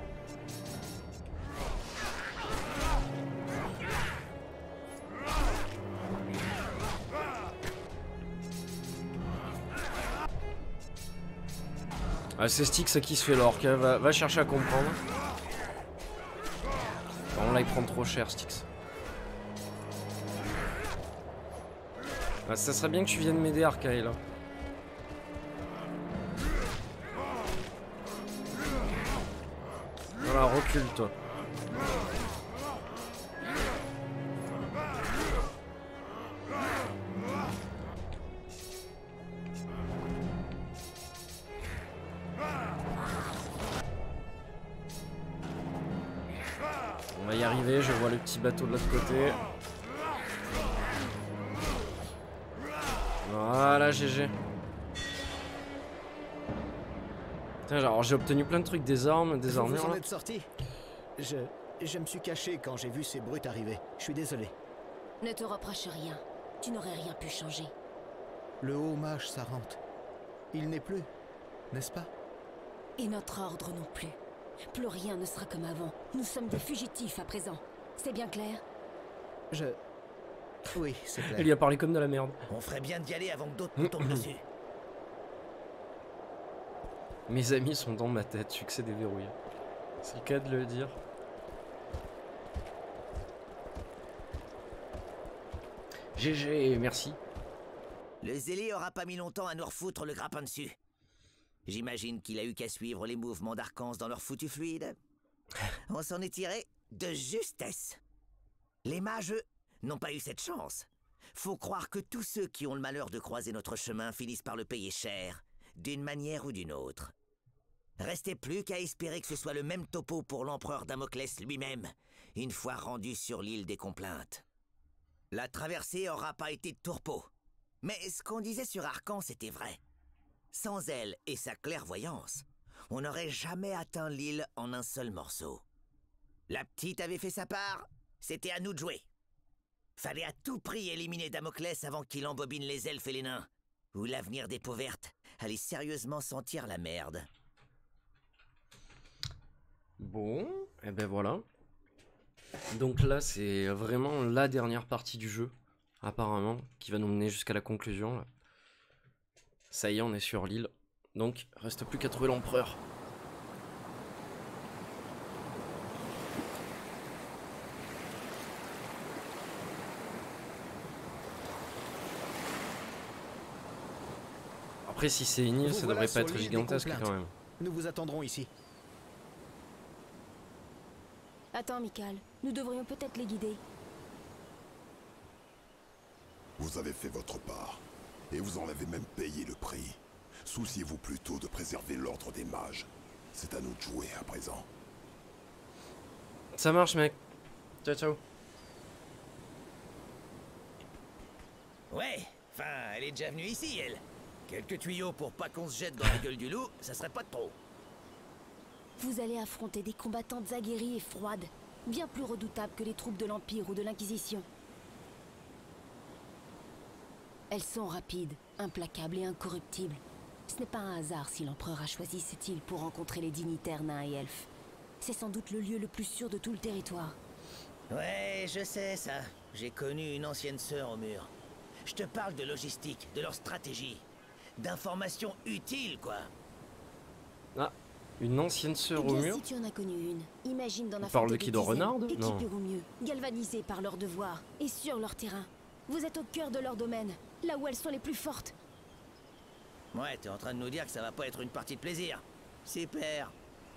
Ah, c'est Styx qui se fait l'orque, hein. va, va chercher à comprendre. Bon, là il prend trop cher Styx. Ah, ça serait bien que tu viennes m'aider Arcaï là. Voilà, recule toi. On va y arriver, je vois le petit bateau de l'autre côté. Voilà, G G. Putain, genre j'ai obtenu plein de trucs, des armes, des armures. Vous en êtes sorti ? Je... je me suis caché quand j'ai vu ces brutes arriver. Je suis désolé. Ne te reproche rien. Tu n'aurais rien pu changer. Le haut mage Sarante. Il n'est plus, n'est-ce pas ? Et notre ordre non plus. Plus rien ne sera comme avant. Nous sommes des fugitifs à présent. C'est bien clair? Je... Oui, c'est clair. Elle lui a parlé comme de la merde. On ferait bien d'y aller avant que d'autres nous tombent dessus. Mes amis sont dans ma tête, succès déverrouillé. C'est le cas de le dire. G G, merci. Le zélé aura pas mis longtemps à nous refoutre le grappin dessus. J'imagine qu'il a eu qu'à suivre les mouvements d'Arcance dans leur foutu fluide. On s'en est tiré de justesse. Les mages, eux, n'ont pas eu cette chance. Faut croire que tous ceux qui ont le malheur de croiser notre chemin finissent par le payer cher, d'une manière ou d'une autre. Restait plus qu'à espérer que ce soit le même topo pour l'empereur Damoclès lui-même, une fois rendu sur l'île des Complaintes. La traversée aura pas été de tourpeau. Mais ce qu'on disait sur Arcance était vrai. Sans elle et sa clairvoyance, on n'aurait jamais atteint l'île en un seul morceau. La petite avait fait sa part, c'était à nous de jouer. Fallait à tout prix éliminer Damoclès avant qu'il embobine les elfes et les nains, ou l'avenir des peaux vertes allait sérieusement sentir la merde. Bon, et ben voilà. Donc là, c'est vraiment la dernière partie du jeu, apparemment, qui va nous mener jusqu'à la conclusion. Là. Ça y est, on est sur l'île. Donc, reste plus qu'à trouver l'empereur. Après, si c'est une île, Vous ça voilà devrait sur pas être l'île des gigantesque Complaintes. quand même. Nous vous attendrons ici. Attends, Mikal. Nous devrions peut-être les guider. Vous avez fait votre part, et vous en avez même payé le prix. Souciez-vous plutôt de préserver l'ordre des mages. C'est à nous de jouer à présent. Ça marche, mec. Ciao, ciao. Ouais, enfin, elle est déjà venue ici, elle. Quelques tuyaux pour pas qu'on se jette dans la gueule du loup, ça serait pas de trop. Vous allez affronter des combattantes aguerries et froides, bien plus redoutables que les troupes de l'Empire ou de l'Inquisition. Elles sont rapides, implacables et incorruptibles. Ce n'est pas un hasard si l'empereur a choisi cette île pour rencontrer les dignitaires nains et elfes. C'est sans doute le lieu le plus sûr de tout le territoire. Ouais, je sais ça. J'ai connu une ancienne sœur au mur. Je te parle de logistique, de leur stratégie. D'informations utiles, quoi. Ah, une ancienne sœur Eh au bien, mur. si tu en as connu une, imagine d'en On affronter parle de des qui, de dizaines, Renard, non? équipés ou mieux, galvanisés par leur devoir et sur leur terrain. Vous êtes au cœur de leur domaine, là où elles sont les plus fortes. Ouais, t'es en train de nous dire que ça va pas être une partie de plaisir. Super.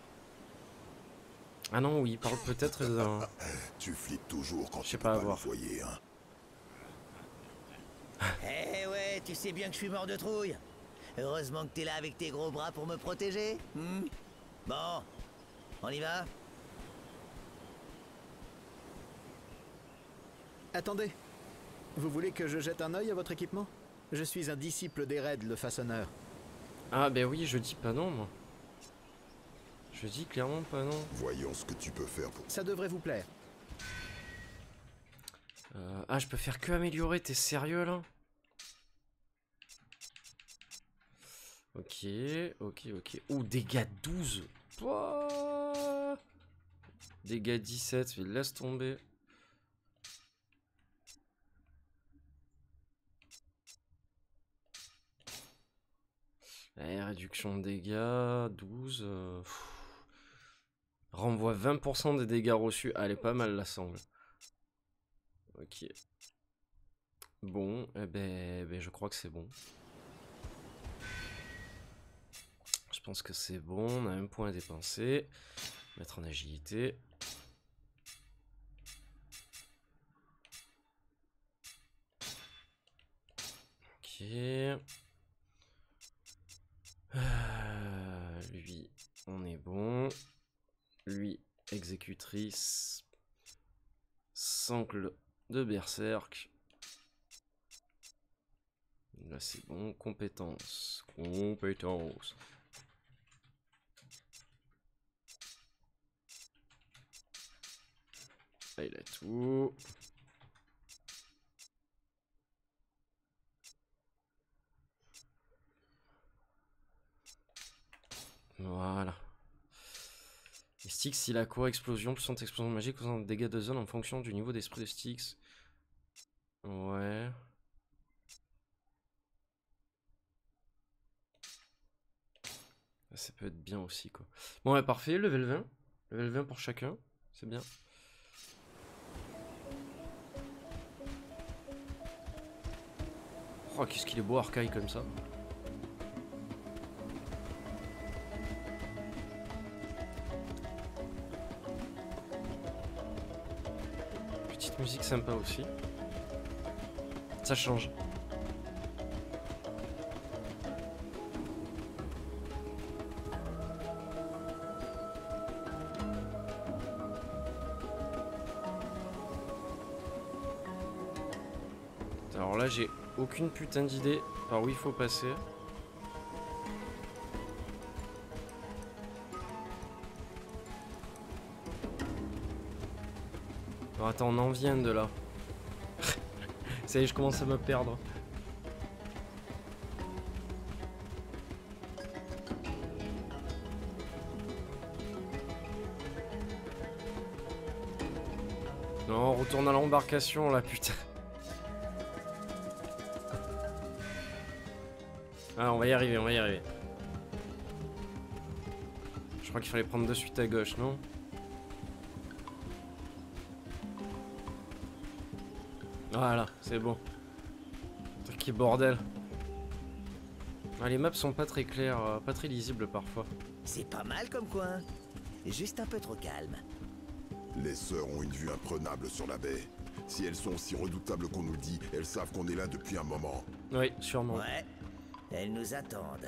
Ah non, oui, il parle peut-être d'un... Tu flippes toujours quand Je tu sais peux pas pas, à le voir. voyer, hein. Eh ouais, tu sais bien que je suis mort de trouille. Heureusement que t'es là avec tes gros bras pour me protéger. Hmm. Bon, on y va? Attendez. Vous voulez que je jette un œil à votre équipement? Je suis un disciple d'Ered, le façonneur. Ah ben oui, je dis pas non, moi. Je dis clairement pas non. Voyons ce que tu peux faire pour... Ça devrait vous plaire. Euh, ah, je peux faire que améliorer, t'es sérieux là? Ok, ok, ok. Oh, dégâts douze. Pouah. Dégâts dix-sept, mais laisse tomber. Allez, réduction de dégâts, douze. Euh, pff. Renvoie vingt pour cent des dégâts reçus. Ah, elle est pas mal la sangle. Ok. Bon, eh ben, eh ben, je crois que c'est bon. Je pense que c'est bon. On a un point à dépenser. Mettre en agilité. Ok. Euh, lui, on est bon. Lui, exécutrice. Sangle de berserk. Là c'est bon. Compétence. Compétence. Là il a tout. Voilà. Styx, si la quoi explosion, plus son explosion magique, causant des dégâts de zone en fonction du niveau d'esprit de Styx. Ouais. Ça peut être bien aussi, quoi. Bon, ouais, parfait, level vingt. Level vingt pour chacun, c'est bien. Oh, qu'est-ce qu'il est beau, Arcaille, comme ça. Petite musique sympa aussi. Ça change. Alors là, j'ai aucune putain d'idée par où il faut passer. Alors attends, on en vient de là. Ça y est, je commence à me perdre. Non, on retourne à l'embarcation là, putain. Ah, on va y arriver, on va y arriver. Je crois qu'il fallait prendre de suite à gauche, non? Voilà, c'est bon. Qui bordel. Ah, les maps sont pas très claires, euh, pas très lisibles parfois. C'est pas mal comme coin. Juste un peu trop calme. Les sœurs ont une vue imprenable sur la baie. Si elles sont aussi redoutables qu'on nous le dit, elles savent qu'on est là depuis un moment. Oui, sûrement. Ouais, elles nous attendent.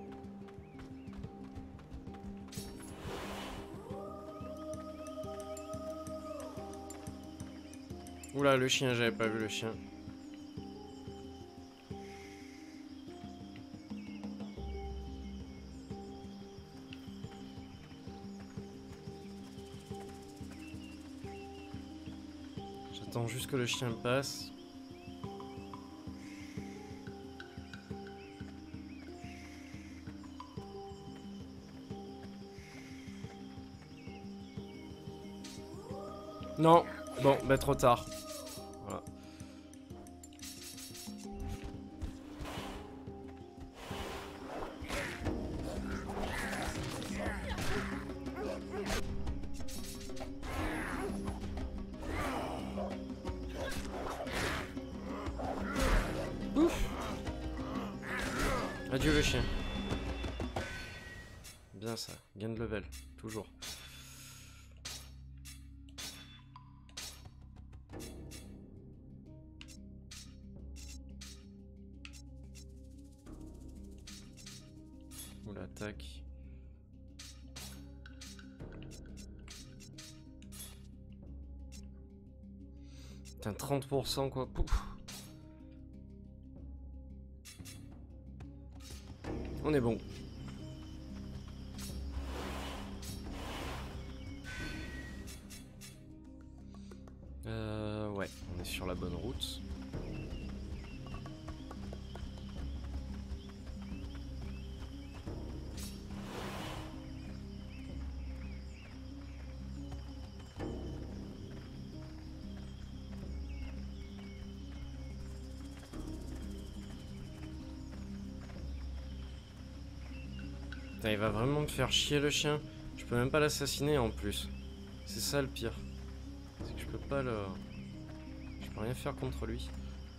Oula, le chien, j'avais pas vu le chien. J'attends juste que le chien passe. Non, bon, bah trop tard. Voilà. Ouf. Adieu le chien. Bien ça, gain de level, toujours. Ou l'attaque. Putain, trente pour cent quoi. Pouf. On est bon. Euh, ouais, on est sur la bonne route. Putain, il va vraiment me faire chier le chien. Je peux même pas l'assassiner en plus. C'est ça le pire. C'est que je peux pas le... Je peux rien faire contre lui.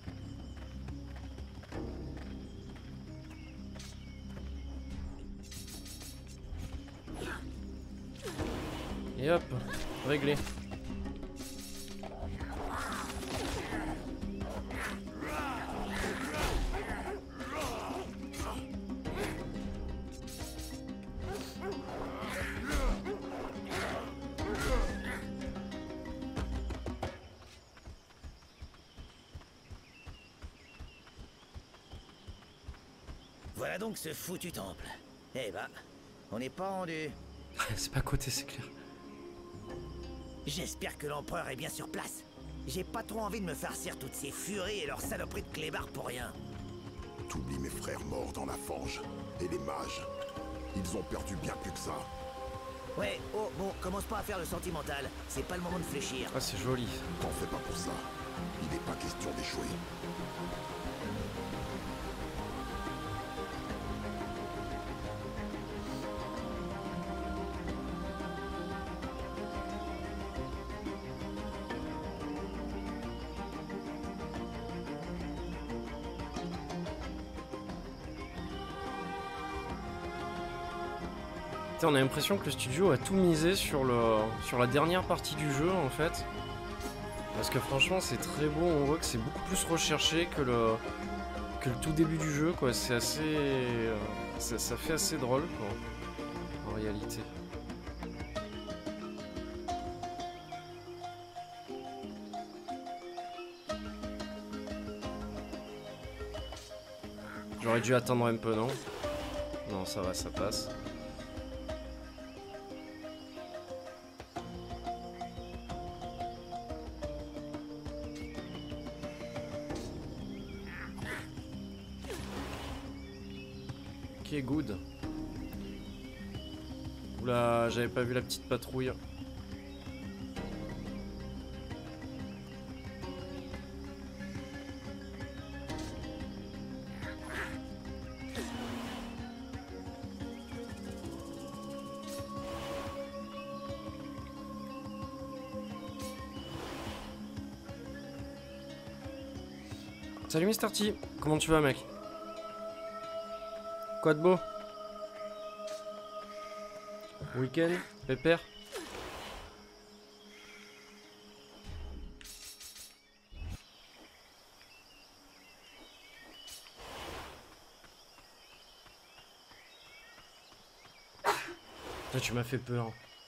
Et hop, réglé. Voilà donc ce foutu temple. Eh ben, on n'est pas rendu. C'est pas à côté, c'est clair. J'espère que l'empereur est bien sur place. J'ai pas trop envie de me farcir toutes ces furies et leurs saloperies de clébards pour rien. T'oublies mes frères morts dans la fange. Et les mages. Ils ont perdu bien plus que ça. Ouais, oh, bon, commence pas à faire le sentimental. C'est pas le moment de fléchir. Ah, c'est joli. T'en fais pas pour ça. Il n'est pas question d'échouer. On a l'impression que le studio a tout misé sur, le, sur la dernière partie du jeu en fait. Parce que franchement c'est très beau, on voit que c'est beaucoup plus recherché que le, que le tout début du jeu quoi. C'est assez... Euh, ça, ça fait assez drôle quoi, en réalité. J'aurais dû attendre un peu, non? Non, ça va, ça passe. Ok, good. Oula, j'avais pas vu la petite patrouille. Salut Mister T, comment tu vas mec? Quoi de beau? Week-end? Pépère? Toi tu m'as fait peur.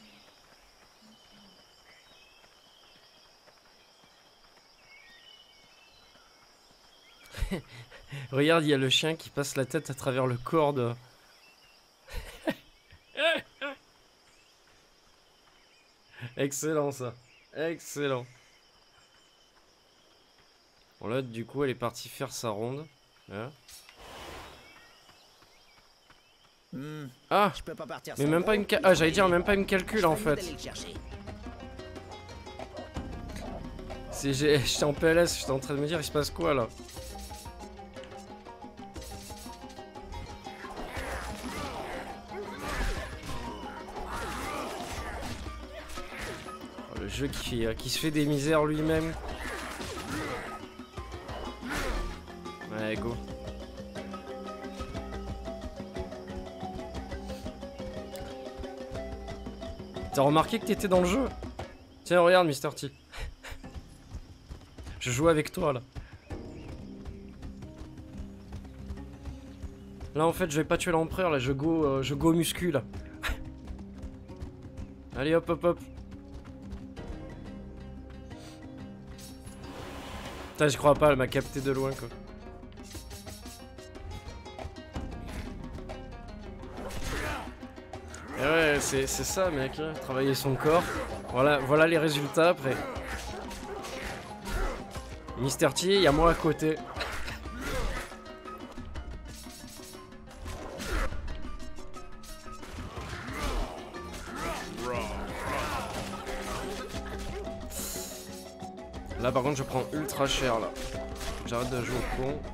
Regarde, il y a le chien qui passe la tête à travers le corps de... Excellent ça. Excellent. Bon là, du coup, elle est partie faire sa ronde. Hein Hmm. Ah, Je peux pas partir mais sans même moi. pas une... Ah, j'allais dire, même pas une calcul en fait. Si j'étais en P L S, j'étais en train de me dire, il se passe quoi là? Le jeu qui, qui se fait des misères lui-même. Ouais, go. T'as remarqué que t'étais dans le jeu? Tiens, regarde, Mister T. Je joue avec toi, là. Là, en fait, je vais pas tuer l'empereur, là. Je go, euh, je go muscu, là. Allez, hop, hop, hop. Putain, je crois pas, elle m'a capté de loin, quoi. Et ouais, c'est ça, mec. Hein. Travailler son corps. Voilà, voilà les résultats, après. Mister T, il y a moi à côté. Là par contre je prends ultra cher là. J'arrête de jouer au con.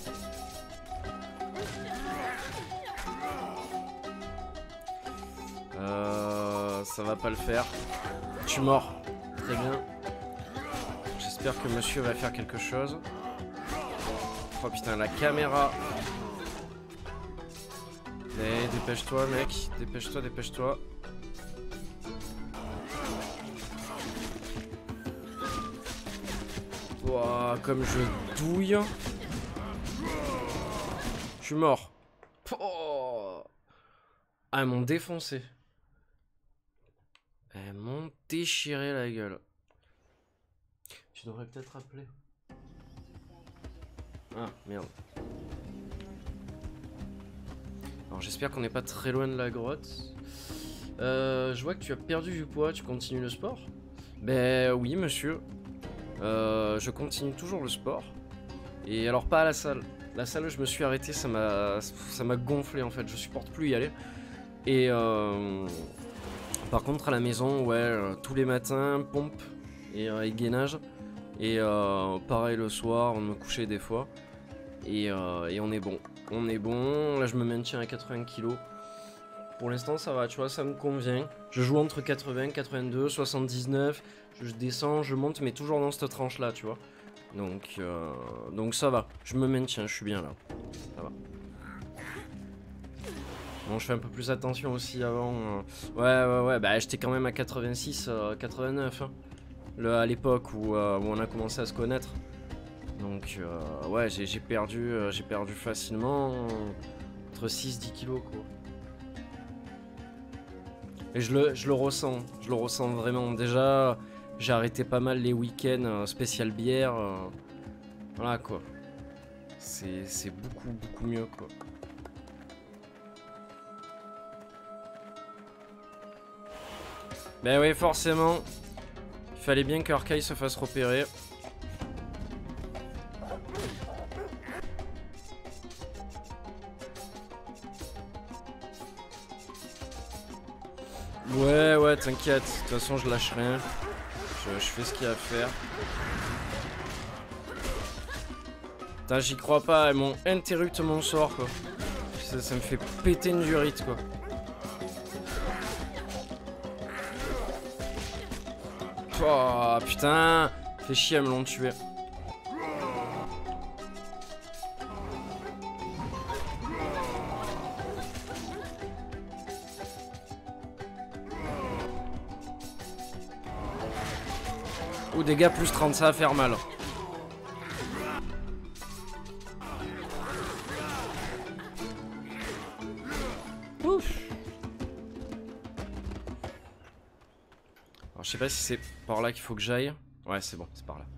Euh, ça va pas le faire. Je suis mort. Très bien. J'espère que monsieur va faire quelque chose. Oh putain, la caméra. Allez, dépêche-toi mec. Dépêche-toi, dépêche-toi. Ouah, comme je douille. Je suis mort. Oh. Ah, elles m'ont défoncé. Elles m'ont déchiré la gueule. Tu devrais peut-être appeler. Ah, merde. Alors j'espère qu'on n'est pas très loin de la grotte. Euh, je vois que tu as perdu du poids, tu continues le sport? Ben oui monsieur. Euh, je continue toujours le sport. Et alors pas à la salle. La salle je me suis arrêté, ça m'a ça m'a gonflé en fait, je supporte plus y aller. Et euh, Par contre à la maison, ouais, euh, tous les matins, pompe et, euh, et gainage. Et euh, pareil le soir, on me couchait des fois. Et, euh, et on est bon. On est bon, là je me maintiens à quatre-vingts kilos. Pour l'instant ça va, tu vois, ça me convient. Je joue entre quatre-vingts, quatre-vingt-deux, soixante-dix-neuf. Je descends, je monte, mais toujours dans cette tranche là, tu vois. Donc, euh, donc ça va, je me maintiens, je suis bien là. Ça va. Bon, je fais un peu plus attention aussi avant. Euh... Ouais, ouais, ouais, bah j'étais quand même à quatre-vingt-six, euh, quatre-vingt-neuf. Hein, le, à l'époque où, euh, où on a commencé à se connaître. Donc, euh, ouais, j'ai perdu, euh, j'ai perdu facilement entre six et dix kilos, quoi. Et je le, je le ressens, je le ressens vraiment. Déjà, j'ai arrêté pas mal les week-ends euh, spécial bière. Euh, voilà, quoi. C'est beaucoup, beaucoup mieux, quoi. Ben oui, forcément, il fallait bien qu'Arkai se fasse repérer. Ouais, ouais, t'inquiète, de toute façon je lâche rien. Je, je fais ce qu'il y a à faire. Putain, j'y crois pas, elles m'ont interrupté mon sort, quoi. Ça, ça me fait péter une durite, quoi. Oh putain, fait chier, elles me l'ont tué. Ou dégâts plus trente, ça va faire mal. Ouf. Alors je sais pas si c'est par là qu'il faut que j'aille. Ouais, c'est bon, c'est par là.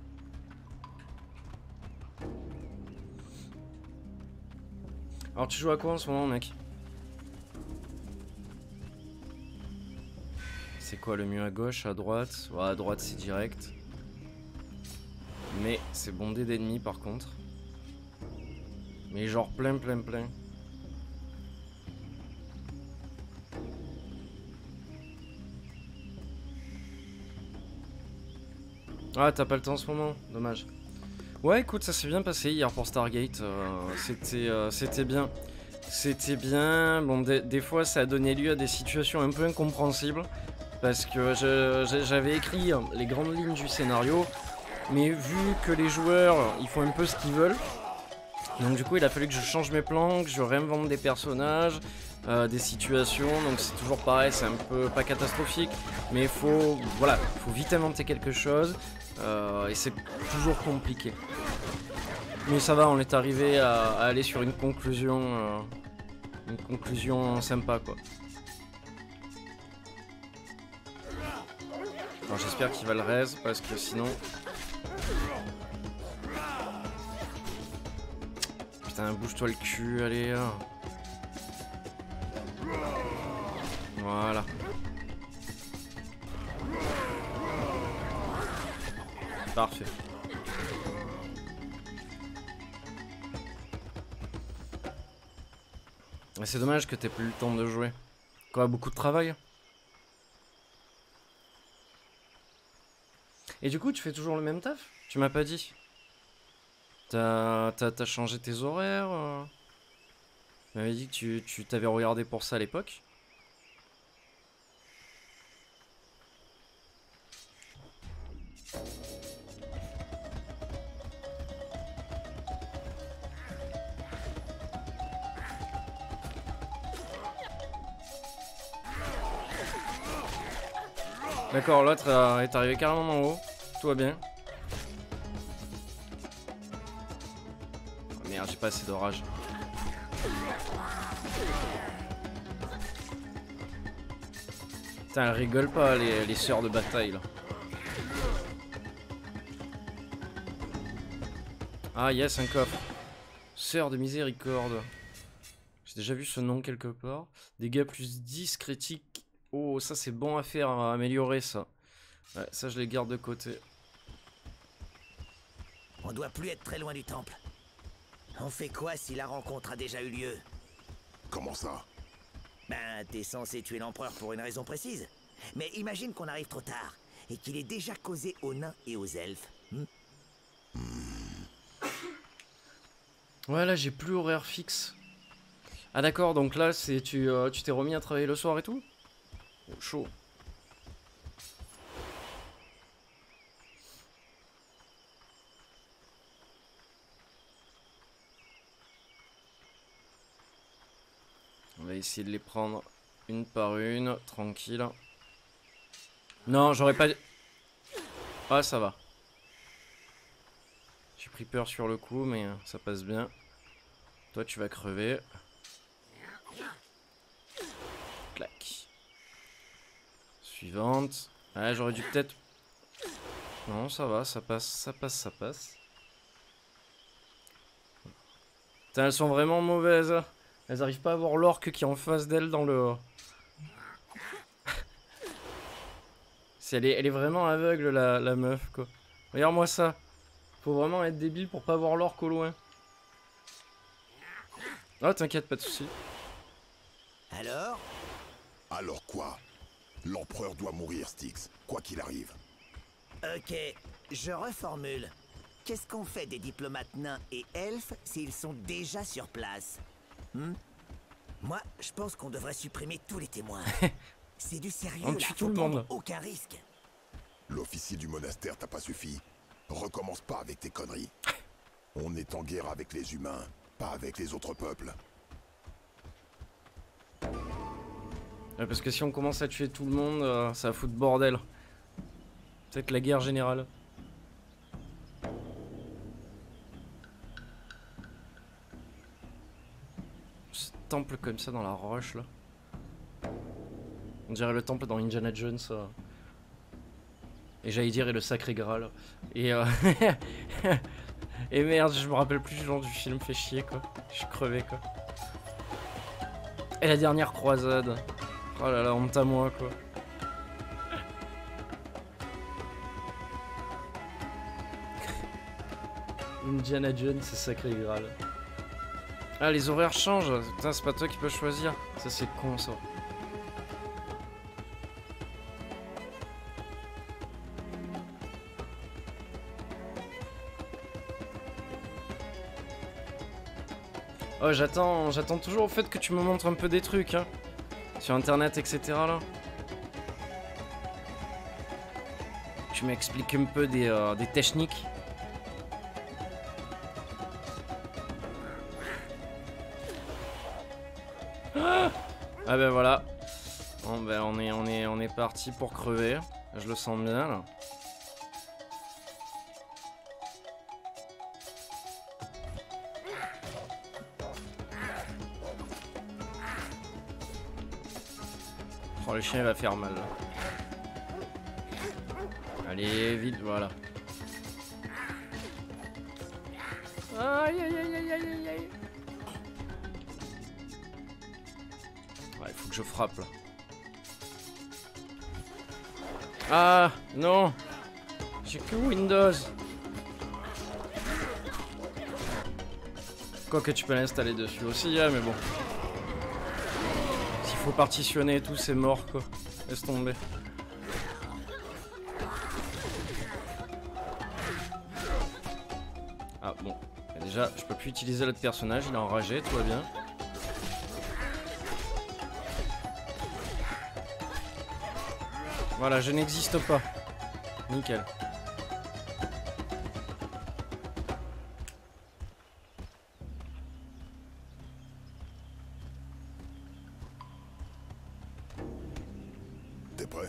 Alors tu joues à quoi en ce moment, mec? C'est quoi le mieux, à gauche, à droite? Ouais, à droite c'est direct. Mais c'est bondé d'ennemis par contre. Mais genre plein plein plein. Ah, t'as pas le temps en ce moment, dommage. Ouais, écoute, ça s'est bien passé hier pour Stargate. Euh, c'était euh, c'était bien. C'était bien. Bon, des, des fois ça a donné lieu à des situations un peu incompréhensibles. Parce que j'avais écrit les grandes lignes du scénario, mais vu que les joueurs, ils font un peu ce qu'ils veulent, donc du coup il a fallu que je change mes plans, que je réinvente des personnages, euh, des situations, donc c'est toujours pareil, c'est un peu pas catastrophique, mais il faut, voilà, faut vite inventer quelque chose, euh, et c'est toujours compliqué. Mais ça va, on est arrivé à, à aller sur une conclusion, euh, une conclusion sympa, quoi. Alors j'espère qu'il va le raise parce que sinon... Putain, bouge-toi le cul, allez là. Voilà. Parfait. C'est dommage que t'aies plus le temps de jouer. Quoi, beaucoup de travail? Et du coup, tu fais toujours le même taf? Tu m'as pas dit. T'as t'as changé tes horaires euh... Tu m'avais dit que tu, tu t'avais regardé pour ça à l'époque. D'accord, l'autre est arrivé carrément en haut. Tout va bien. Oh merde, j'ai pas assez d'orage. Putain, elles rigolent pas, les, les sœurs de bataille, là. Ah, yes, un coffre. Sœur de miséricorde. J'ai déjà vu ce nom quelque part. Dégâts plus dix, critique. Oh, ça c'est bon à faire, à améliorer ça. Ouais, ça je les garde de côté. On doit plus être très loin du temple. On fait quoi si la rencontre a déjà eu lieu? Comment ça? Ben, t'es censé tuer l'empereur pour une raison précise. Mais imagine qu'on arrive trop tard, et qu'il ait déjà causé aux nains et aux elfes. Hmm? Ouais, là j'ai plus horaire fixe. Ah d'accord, donc là c'est tu euh, tu t'es remis à travailler le soir et tout? Oh, chaud. On va essayer de les prendre une par une, tranquille. Non, j'aurais pas... Ah, ça va. J'ai pris peur sur le coup, mais ça passe bien. Toi, tu vas crever. Clac. Suivante. Ouais, j'aurais dû peut-être... Non, ça va, ça passe, ça passe, ça passe. Putain, elles sont vraiment mauvaises. Elles arrivent pas à voir l'orque qui est en face d'elles dans le... elle, est, elle est vraiment aveugle, la, la meuf, quoi. Regarde-moi ça. Faut vraiment être débile pour pas voir l'orque au loin. Oh, t'inquiète, pas de soucis. Alors? Alors quoi? L'empereur doit mourir, Styx, quoi qu'il arrive. Ok, je reformule. Qu'est-ce qu'on fait des diplomates nains et elfes s'ils sont déjà sur place? Hmm? Moi, je pense qu'on devrait supprimer tous les témoins. C'est du sérieux, on là, tue faut tout le prendre monde. aucun risque. L'officier du monastère t'a pas suffi. Recommence pas avec tes conneries. On est en guerre avec les humains, pas avec les autres peuples. Ouais, parce que si on commence à tuer tout le monde, euh, ça va foutre bordel. C'est la guerre générale. Ce temple comme ça dans la roche là. On dirait le temple dans Indiana Jones. Euh. Et j'allais dire et le sacré Graal. Et euh... et merde, je me rappelle plus du nom du film, fait chier quoi. Je suis crevé quoi. Et la dernière croisade. Oh là là, honte à moi quoi. Indiana Jones, c'est sacré Graal. Ah, les horaires changent. Putain, c'est pas toi qui peux choisir. Ça, c'est con ça. Oh, j'attends, j'attends toujours au fait que tu me montres un peu des trucs, hein. Sur internet, et cetera là. Tu m'expliques un peu des, euh, des techniques. Ah, ah ben voilà. Bon ben on est, on est, on est parti pour crever. Je le sens bien là. Oh, le chien va faire mal là. Allez, vite, voilà. Aïe aïe aïe aïe aïe aïe. Ouais, il faut que je frappe là. Ah non, j'ai que Windows. Quoique tu peux l'installer dessus aussi, hein, mais bon. S'il faut partitionner et tout, c'est mort quoi. Laisse tomber. Ah bon, déjà je peux plus utiliser l'autre personnage, il est enragé, tout va bien. Voilà, je n'existe pas. Nickel. T'es prêt?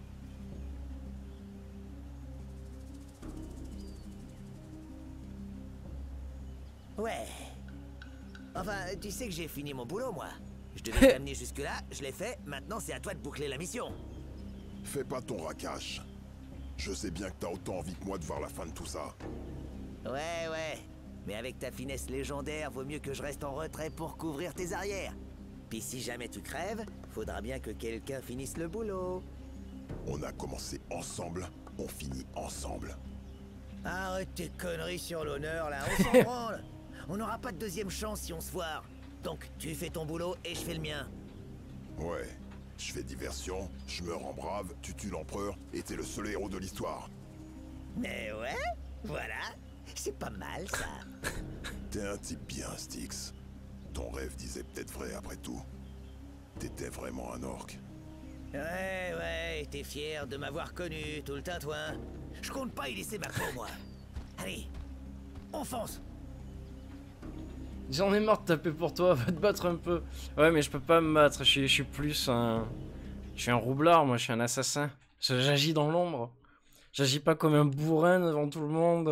Ouais. Enfin, tu sais que j'ai fini mon boulot, moi. Je devais t'amener jusque-là, je l'ai fait, maintenant c'est à toi de boucler la mission. Fais pas ton racache. Je sais bien que t'as autant envie que moi de voir la fin de tout ça. Ouais, ouais. Mais avec ta finesse légendaire, vaut mieux que je reste en retrait pour couvrir tes arrières. Puis si jamais tu crèves, faudra bien que quelqu'un finisse le boulot. On a commencé ensemble, on finit ensemble. Arrête tes conneries sur l'honneur, là, on s'en branle. On n'aura pas de deuxième chance si on se foire. Donc, tu fais ton boulot et je fais le mien. Ouais. Je fais diversion, je me rends brave, tu tues l'empereur, et t'es le seul héros de l'histoire. Mais ouais, voilà. C'est pas mal, ça. T'es un type bien, Styx. Ton rêve disait peut-être vrai après tout. T'étais vraiment un orc. Ouais, ouais, t'es fier de m'avoir connu, tout le tintouin. Je compte pas y laisser ma peau, moi. Allez, on fonce. J'en ai marre de taper pour toi, va te battre un peu. Ouais, mais je peux pas me battre, je suis, je suis plus un... Je suis un roublard, moi, je suis un assassin. J'agis dans l'ombre. J'agis pas comme un bourrin devant tout le monde.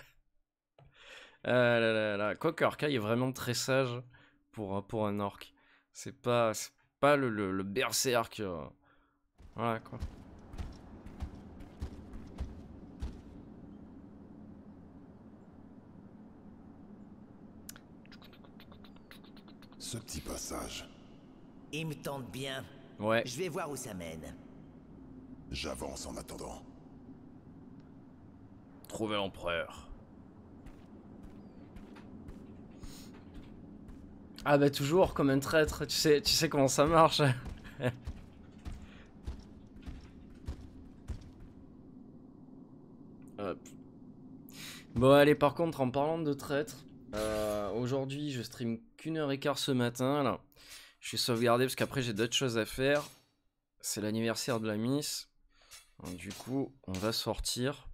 Ah là là là. Quoique Arkai est vraiment très sage pour, pour un orc. C'est pas, c'est pas le, le, le berserk. Euh... Voilà, quoi. Ce petit passage. Il me tente bien. Ouais. Je vais voir où ça mène. J'avance en attendant. Trouver l'empereur. Ah bah toujours comme un traître, tu sais, tu sais comment ça marche. Hop. Bon allez, par contre, en parlant de traître, euh, aujourd'hui je stream qu'une heure et quart ce matin là. Je suis sauvegardé parce qu'après j'ai d'autres choses à faire. C'est l'anniversaire de la Miss. Donc, du coup, on va sortir.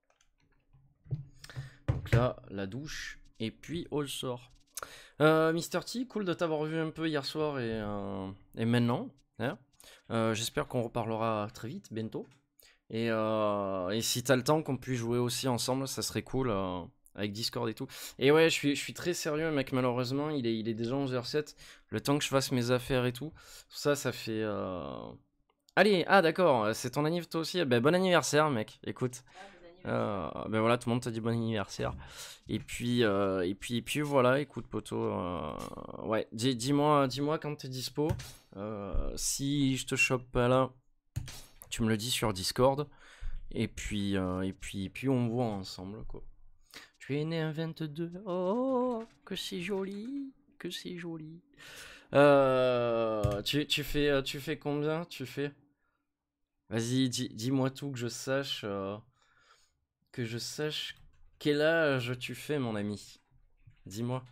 Donc là, la douche. Et puis, on le sort. Euh, Mister T, cool de t'avoir vu un peu hier soir et, euh, et maintenant. Hein euh, J'espère qu'on reparlera très vite, bientôt. Et, euh, et si t'as le temps, qu'on puisse jouer aussi ensemble, ça serait cool. Euh, avec Discord et tout. Et ouais, je suis, je suis très sérieux, mec. Malheureusement, il est, il est déjà onze heures sept. Le temps que je fasse mes affaires et tout. Tout ça, ça fait... Euh... Allez, ah d'accord, c'est ton anniversaire toi aussi. Ben, bon anniversaire, mec. Écoute. Euh, ben voilà, tout le monde t'a dit bon anniversaire. Et puis, euh, et puis, et puis voilà, écoute, poteau. Euh, ouais, dis, dis-moi, dis-moi quand t'es dispo. Euh, si je te chope pas là, tu me le dis sur Discord. Et puis, euh, et puis, et puis on voit ensemble, quoi. Tu es né un vingt-deux. Oh, que c'est joli, que c'est joli. Euh, tu, tu fais, tu fais combien? Tu fais? Vas-y, dis, dis-moi tout que je sache. Euh, que je sache quel âge tu fais, mon ami. Dis-moi.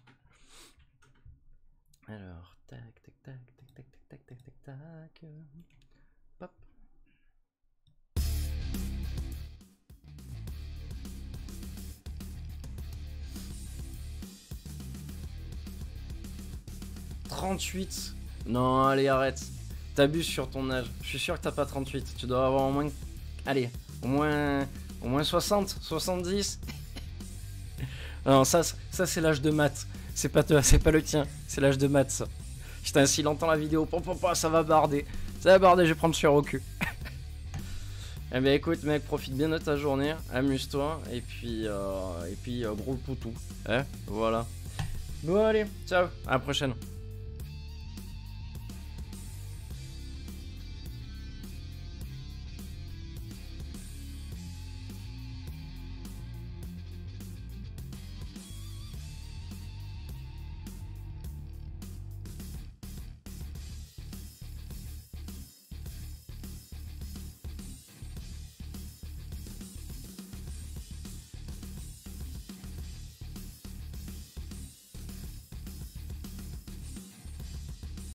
Alors, tac, tac, tac, tac, tac, tac, tac, tac, tac, tac. Pop. trente-huit. Non, allez, arrête. T'abuses sur ton âge. Je suis sûr que t'as pas trente-huit. Tu dois avoir au moins... Allez, au moins... Au moins soixante, soixante-dix. Non, ça, ça c'est l'âge de maths. C'est pas, c'est pas le tien. C'est l'âge de maths, ça. Putain, s'il entend la vidéo, pom, pom, pom, ça va barder. Ça va barder, je vais prendre sur au cul. Eh ben écoute, mec, profite bien de ta journée. Amuse-toi. Et puis, euh, et puis euh, gros le poutou. Hein, voilà. Bon, allez, ciao. À la prochaine.